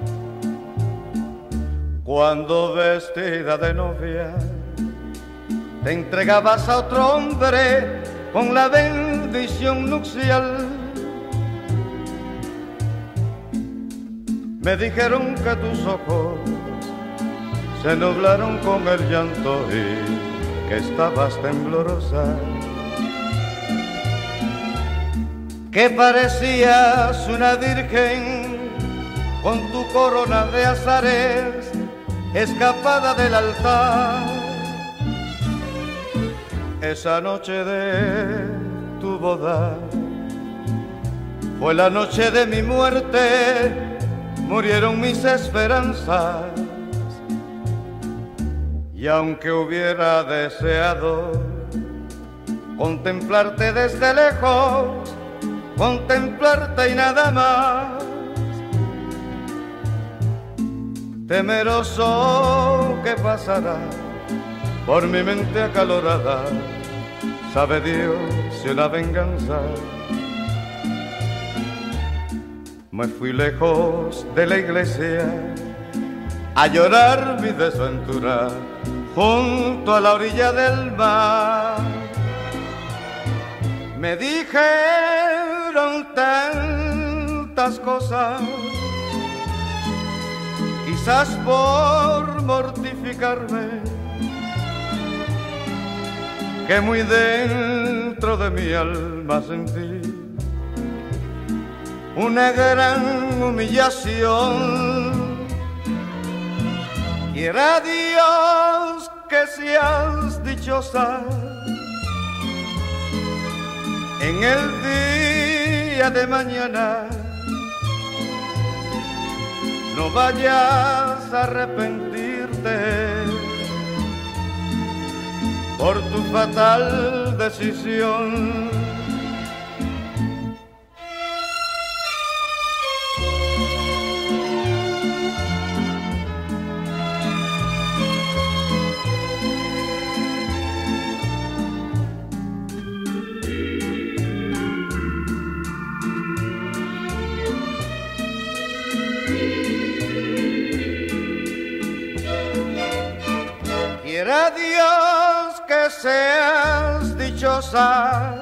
cuando vestida de novia te entregabas a otro hombre con la bendición nupcial. Me dijeron que tus ojos se nublaron con el llanto y que estabas temblorosa, que parecías una virgen con tu corona de azares escapada del altar. Esa noche de tu boda fue la noche de mi muerte, murieron mis esperanzas. Y aunque hubiera deseado contemplarte desde lejos, contemplarte y nada más, temeroso que pasará por mi mente acalorada, sabe Dios si una venganza Me fui lejos de la iglesia a llorar mi desventura junto a la orilla del mar. Me dijeron tantas cosas, quizás por mortificarme, que muy dentro de mi alma sentí una gran humillación. Quiera Dios que seas dichosa en el día de mañana, no vayas a arrepentirte por tu fatal decisión. Quiera Dios que seas dichosa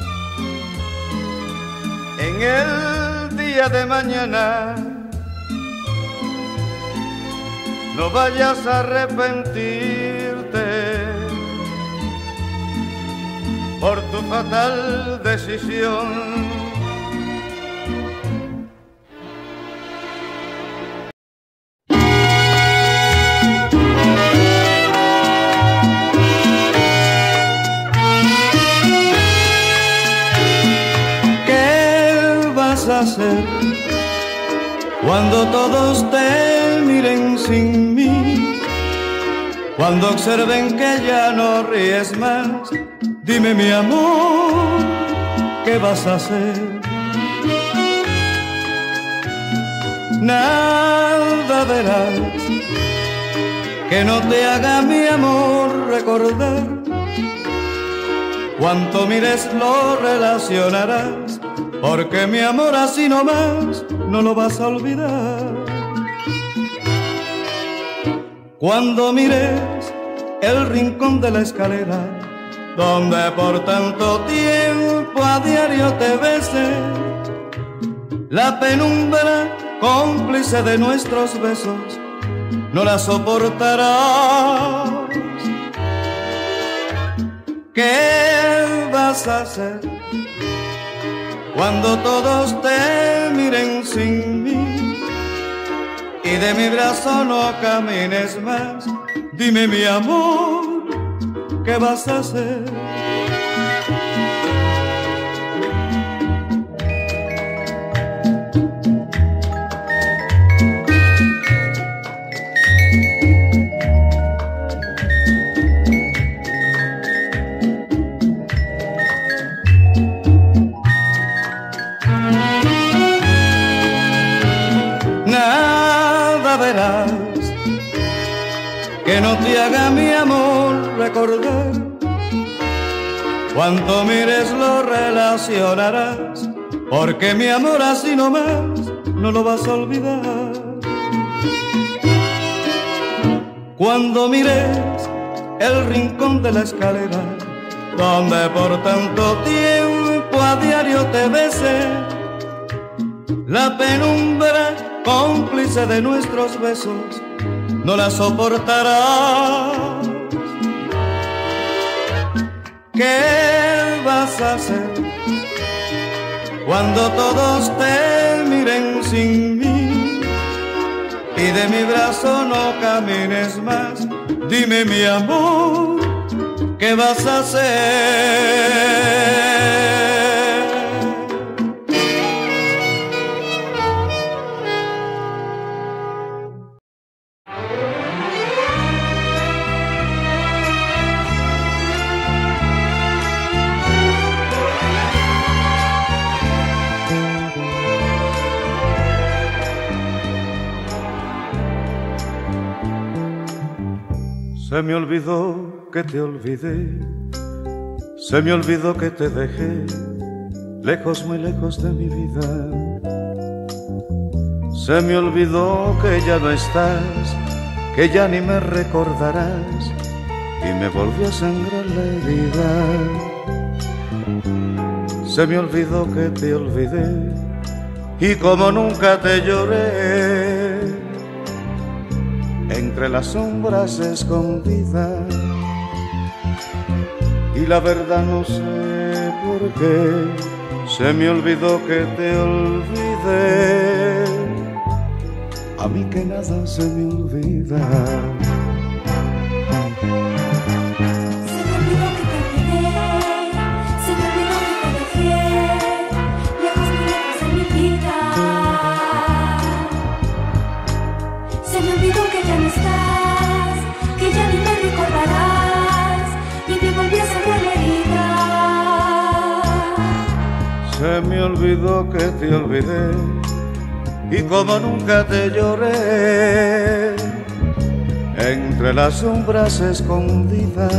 en el día de mañana, no vayas a arrepentirte por tu fatal decisión. Hacer cuando todos te miren sin mí, cuando observen que ya no ríes más? Dime, mi amor, ¿qué vas a hacer? Nada verás que no te haga, mi amor, recordar. Cuanto mires lo relacionarás, porque mi amor así nomás no lo vas a olvidar. Cuando mires el rincón de la escalera, donde por tanto tiempo a diario te besé, la penumbra cómplice de nuestros besos no la soportarás. ¿Qué vas a hacer cuando todos te miren sin mí y de mi brazo no camines más? Dime, mi amor, ¿qué vas a hacer? Que no te haga, mi amor, recordar. Cuanto mires lo relacionarás, porque mi amor así nomás no lo vas a olvidar. Cuando mires el rincón de la escalera, donde por tanto tiempo a diario te besé, la penumbra cómplice de nuestros besos no la soportarás. ¿Qué vas a hacer cuando todos te miren sin mí y de mi brazo no camines más? Dime, mi amor, ¿qué vas a hacer? Se me olvidó que te olvidé, se me olvidó que te dejé lejos, muy lejos de mi vida. Se me olvidó que ya no estás, que ya ni me recordarás, y me volvió a sangrar la herida. Se me olvidó que te olvidé, y como nunca te lloré, entre las sombras escondidas. Y la verdad no sé por qué, se me olvidó que te olvidé. A mí que nada se me olvida. Se me olvidó que te olvidé, se me olvidó que te dejé, lejos muy lejos de mi vida. Se me olvidó que ya no estás, que ya ni me recordarás, y me volvió a sangrar la herida. Se me olvidó que te olvidé, y como nunca te lloré, entre las sombras escondidas.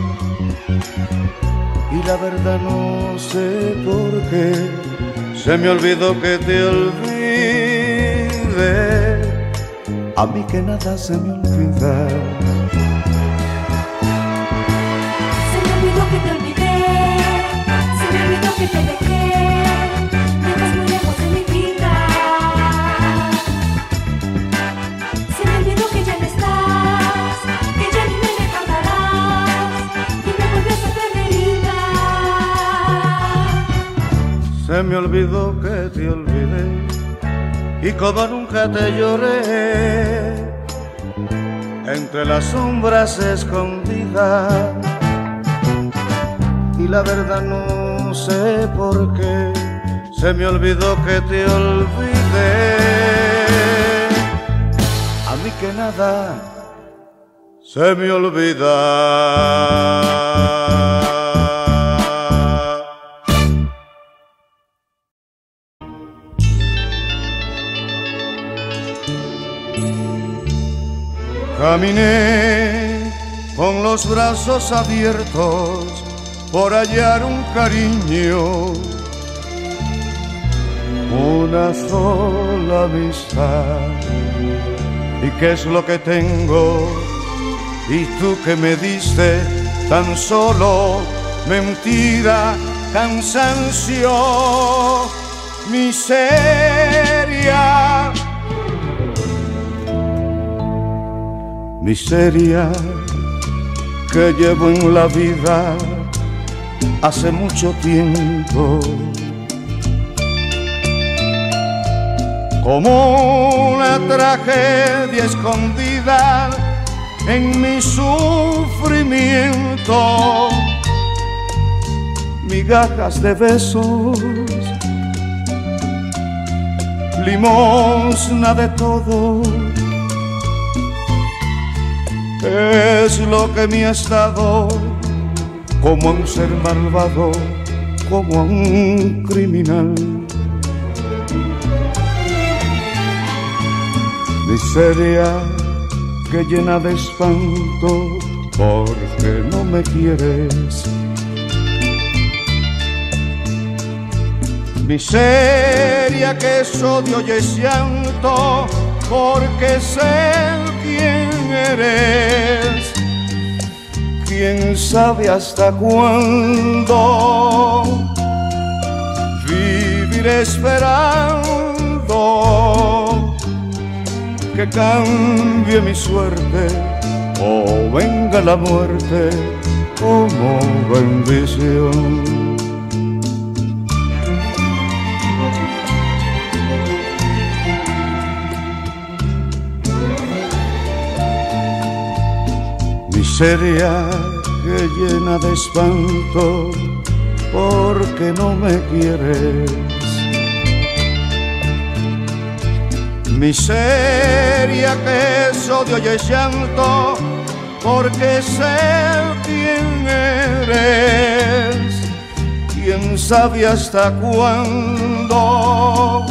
Y la verdad no sé por qué, se me olvidó que te olvidé. A mí que nada se me olvida. Se me olvidó que te olvidé, se me olvidó que te dejé, lejos muy lejos de mi vida. Se me olvidó que ya no estás, que ya ni me recordarás, y me volvió a sangrar la herida. Se me olvidó que te olvidé, y como nunca te lloré, entre las sombras escondidas. Y la verdad no sé por qué, se me olvidó que te olvidé. A mí que nada se me olvida. Caminé con los brazos abiertos por hallar un cariño, una sola amistad. ¿Y qué es lo que tengo? Y tú que me diste tan solo mentira, cansancio, miseria. Miseria que llevo en la vida hace mucho tiempo, como una tragedia escondida en mi sufrimiento, migajas de besos, limosna de todo. Es lo que me has dado, como a un ser malvado, como a un criminal. Miseria que llena de espanto, porque no me quieres. Miseria que es odio y es llanto, porque sé quién eres. Quién sabe hasta cuándo viviré esperando que cambie mi suerte o venga la muerte como bendición. Miseria que llena de espanto, porque no me quieres. Miseria que es odio y es llanto, porque sé quién eres. Quién sabe hasta cuándo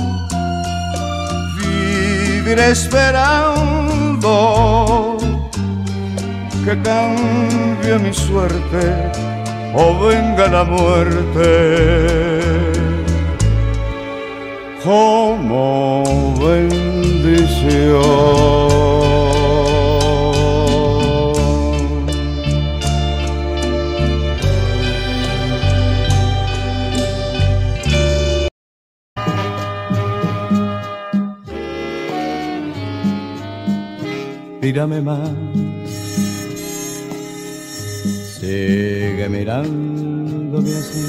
viviré esperando que cambie mi suerte o venga la muerte como bendición. Mírame más, sigue mirándome así,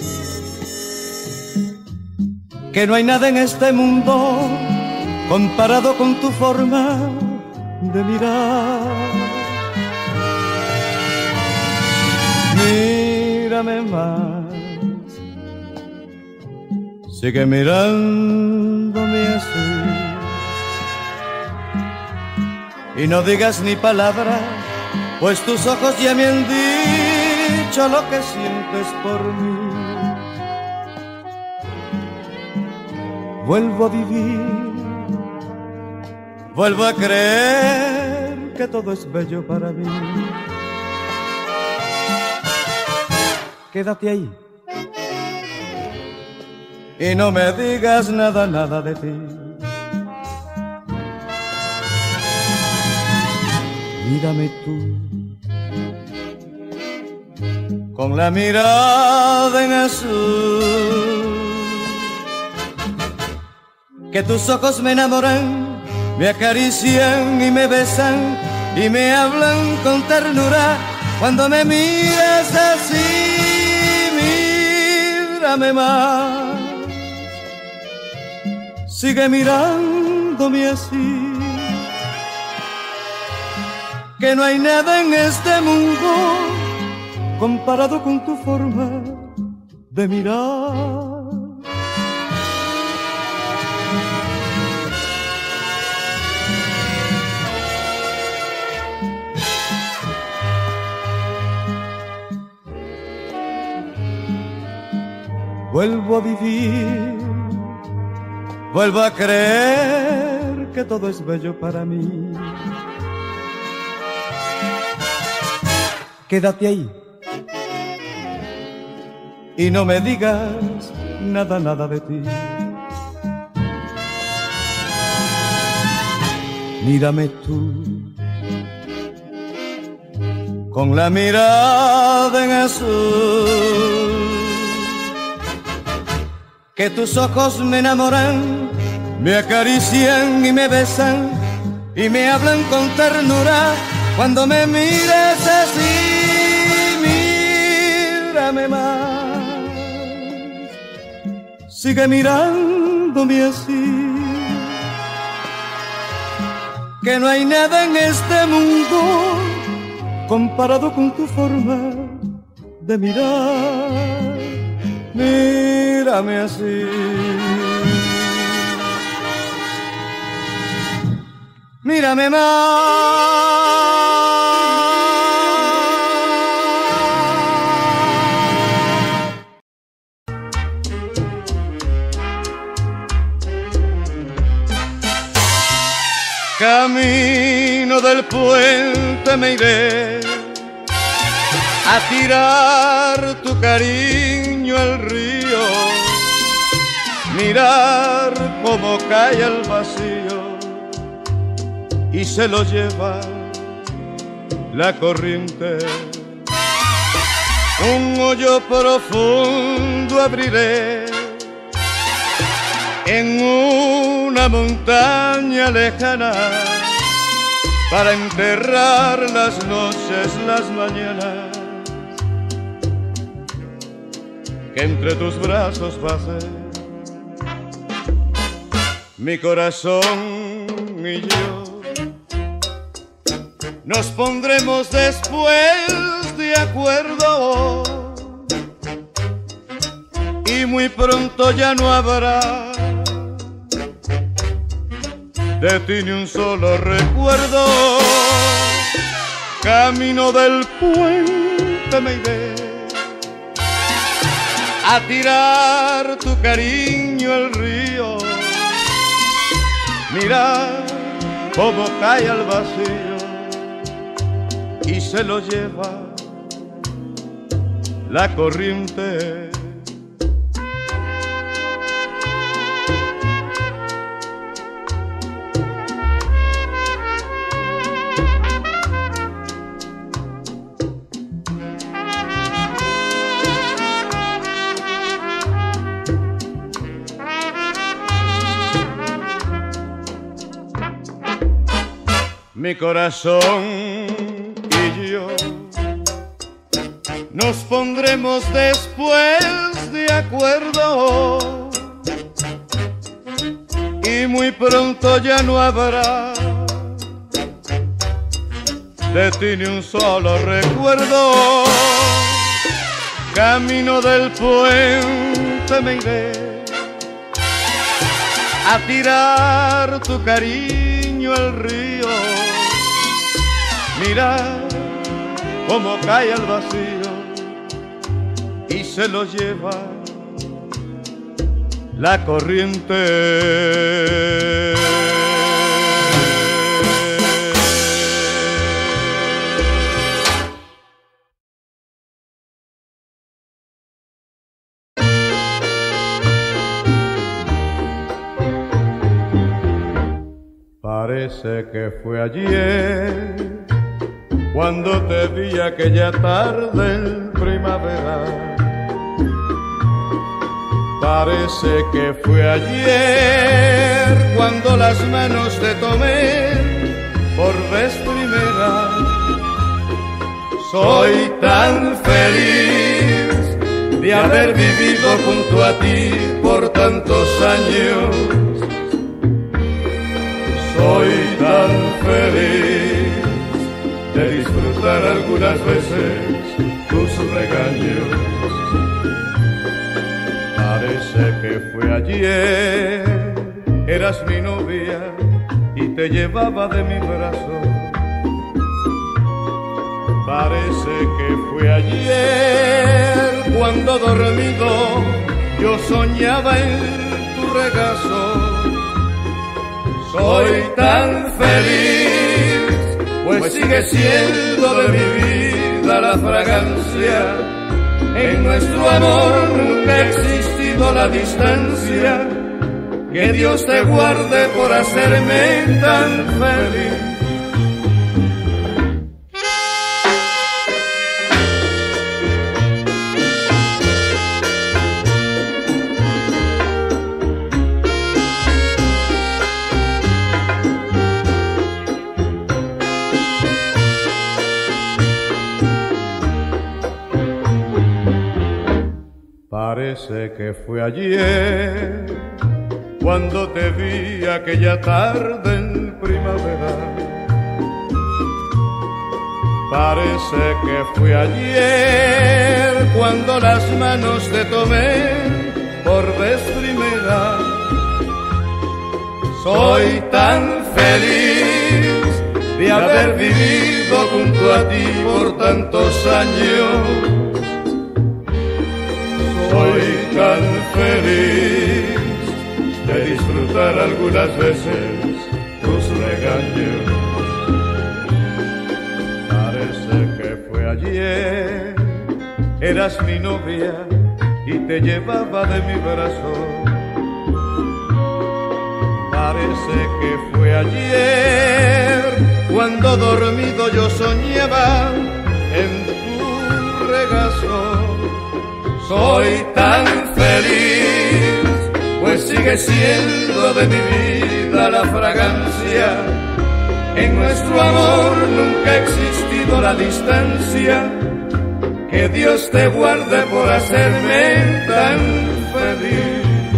que no hay nada en este mundo comparado con tu forma de mirar. Mírame más, sigue mirándome así, y no digas ni palabra, pues tus ojos ya me han dicho lo que sientes por mí. Vuelvo a vivir, vuelvo a creer que todo es bello para mí. Quédate ahí y no me digas nada, nada de ti. Mírame tú, con la mirada en azul, que tus ojos me enamoran, me acarician y me besan y me hablan con ternura. Cuando me miras así, mírame más, sigue mirándome así, que no hay nada en este mundo comparado con tu forma de mirar. Vuelvo a vivir, vuelvo a creer que todo es bello para mí. Quédate ahí y no me digas nada, nada de ti. Mírame tú, con la mirada en azul, que tus ojos me enamoran, me acarician y me besan y me hablan con ternura. Cuando me mires así, mírame más, sigue mirándome así, que no hay nada en este mundo comparado con tu forma de mirar. Mírame así, mírame más. Camino del puente me iré a tirar tu cariño al río, mirar cómo cae al vacío y se lo lleva la corriente. Un hoyo profundo abriré en una montaña lejana para enterrar las noches, las mañanas que entre tus brazos pasé. Mi corazón y yo nos pondremos después de acuerdo y muy pronto ya no habrá de ti ni un solo recuerdo. Camino del puente me iré a tirar tu cariño al río, mirar cómo cae al vacío y se lo lleva la corriente. mi corazón y yo nos pondremos después de acuerdo y muy pronto ya no habrá de ti ni un solo recuerdo. Camino del puente me iré a tirar tu cariño al río. Mira cómo cae al vacío y se lo lleva la corriente. Parece que fue ayer cuando te vi aquella tarde en primavera. Parece que fue ayer cuando las manos te tomé por vez primera. Soy tan feliz de haber vivido junto a ti por tantos años. Soy tan feliz de disfrutar algunas veces tus regaños. Parece que fue ayer, eras mi novia y te llevaba de mi brazo. Parece que fue ayer cuando dormido yo soñaba en tu regazo. Soy tan feliz, pues sigue siendo de mi vida la fragancia. En nuestro amor nunca ha existido la distancia. Que Dios te guarde por hacerme tan feliz. Parece que fue ayer cuando te vi aquella tarde en primavera. Parece que fue ayer cuando las manos te tomé por vez primera. Soy tan feliz de haber vivido junto a ti por tantos años. Soy tan feliz de disfrutar algunas veces tus regaños. Parece que fue ayer, eras mi novia y te llevaba de mi brazo. Parece que fue ayer cuando dormido yo soñaba en tu regazo. Soy tan feliz, pues sigue siendo de mi vida la fragancia. En nuestro amor nunca ha existido la distancia. Que Dios te guarde por hacerme tan feliz.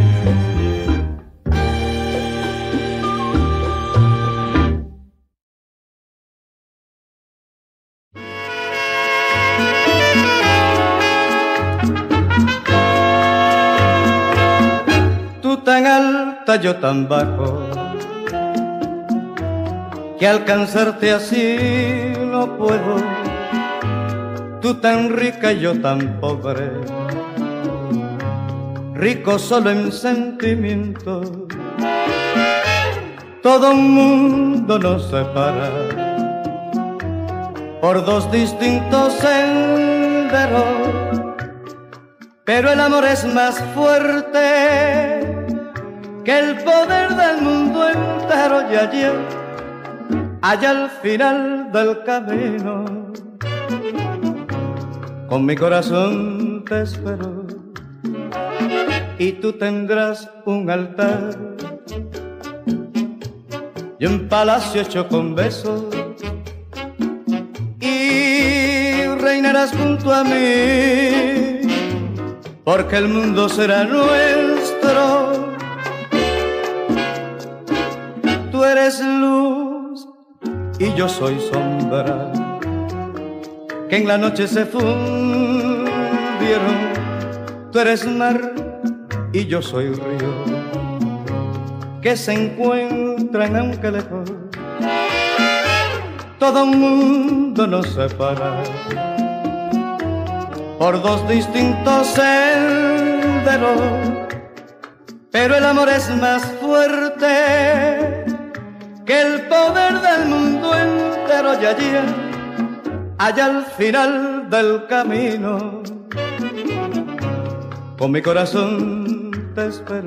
Tan alta, yo tan bajo, que alcanzarte así no puedo. Tú tan rica y yo tan pobre, rico solo en sentimientos. Todo un mundo nos separa por dos distintos senderos, pero el amor es más fuerte que el poder del mundo entero. Y ayer, allá al final del camino, con mi corazón te espero, y tú tendrás un altar. y un palacio hecho con besos, y reinarás junto a mí, porque el mundo será nuestro. Tú eres luz y yo soy sombra, que en la noche se fundieron. Tú eres mar y yo soy río, que se encuentran aunque lejos. Todo un mundo nos separa por dos distintos senderos, pero el amor es más fuerte que el poder del mundo entero. Y allí, allá al final del camino, con mi corazón te espero.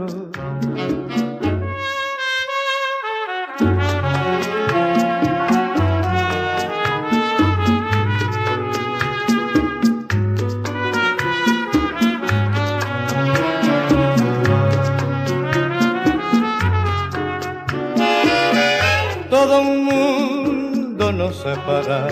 Todo un mundo nos separa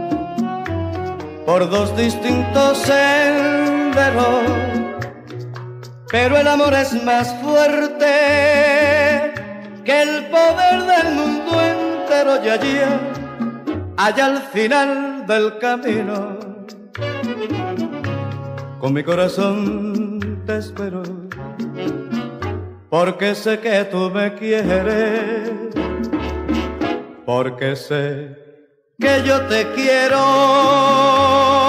por dos distintos senderos, pero el amor es más fuerte que el poder del mundo entero. Y allí, allá al final del camino, con mi corazón te espero, porque sé que tú me quieres, porque sé que yo te quiero.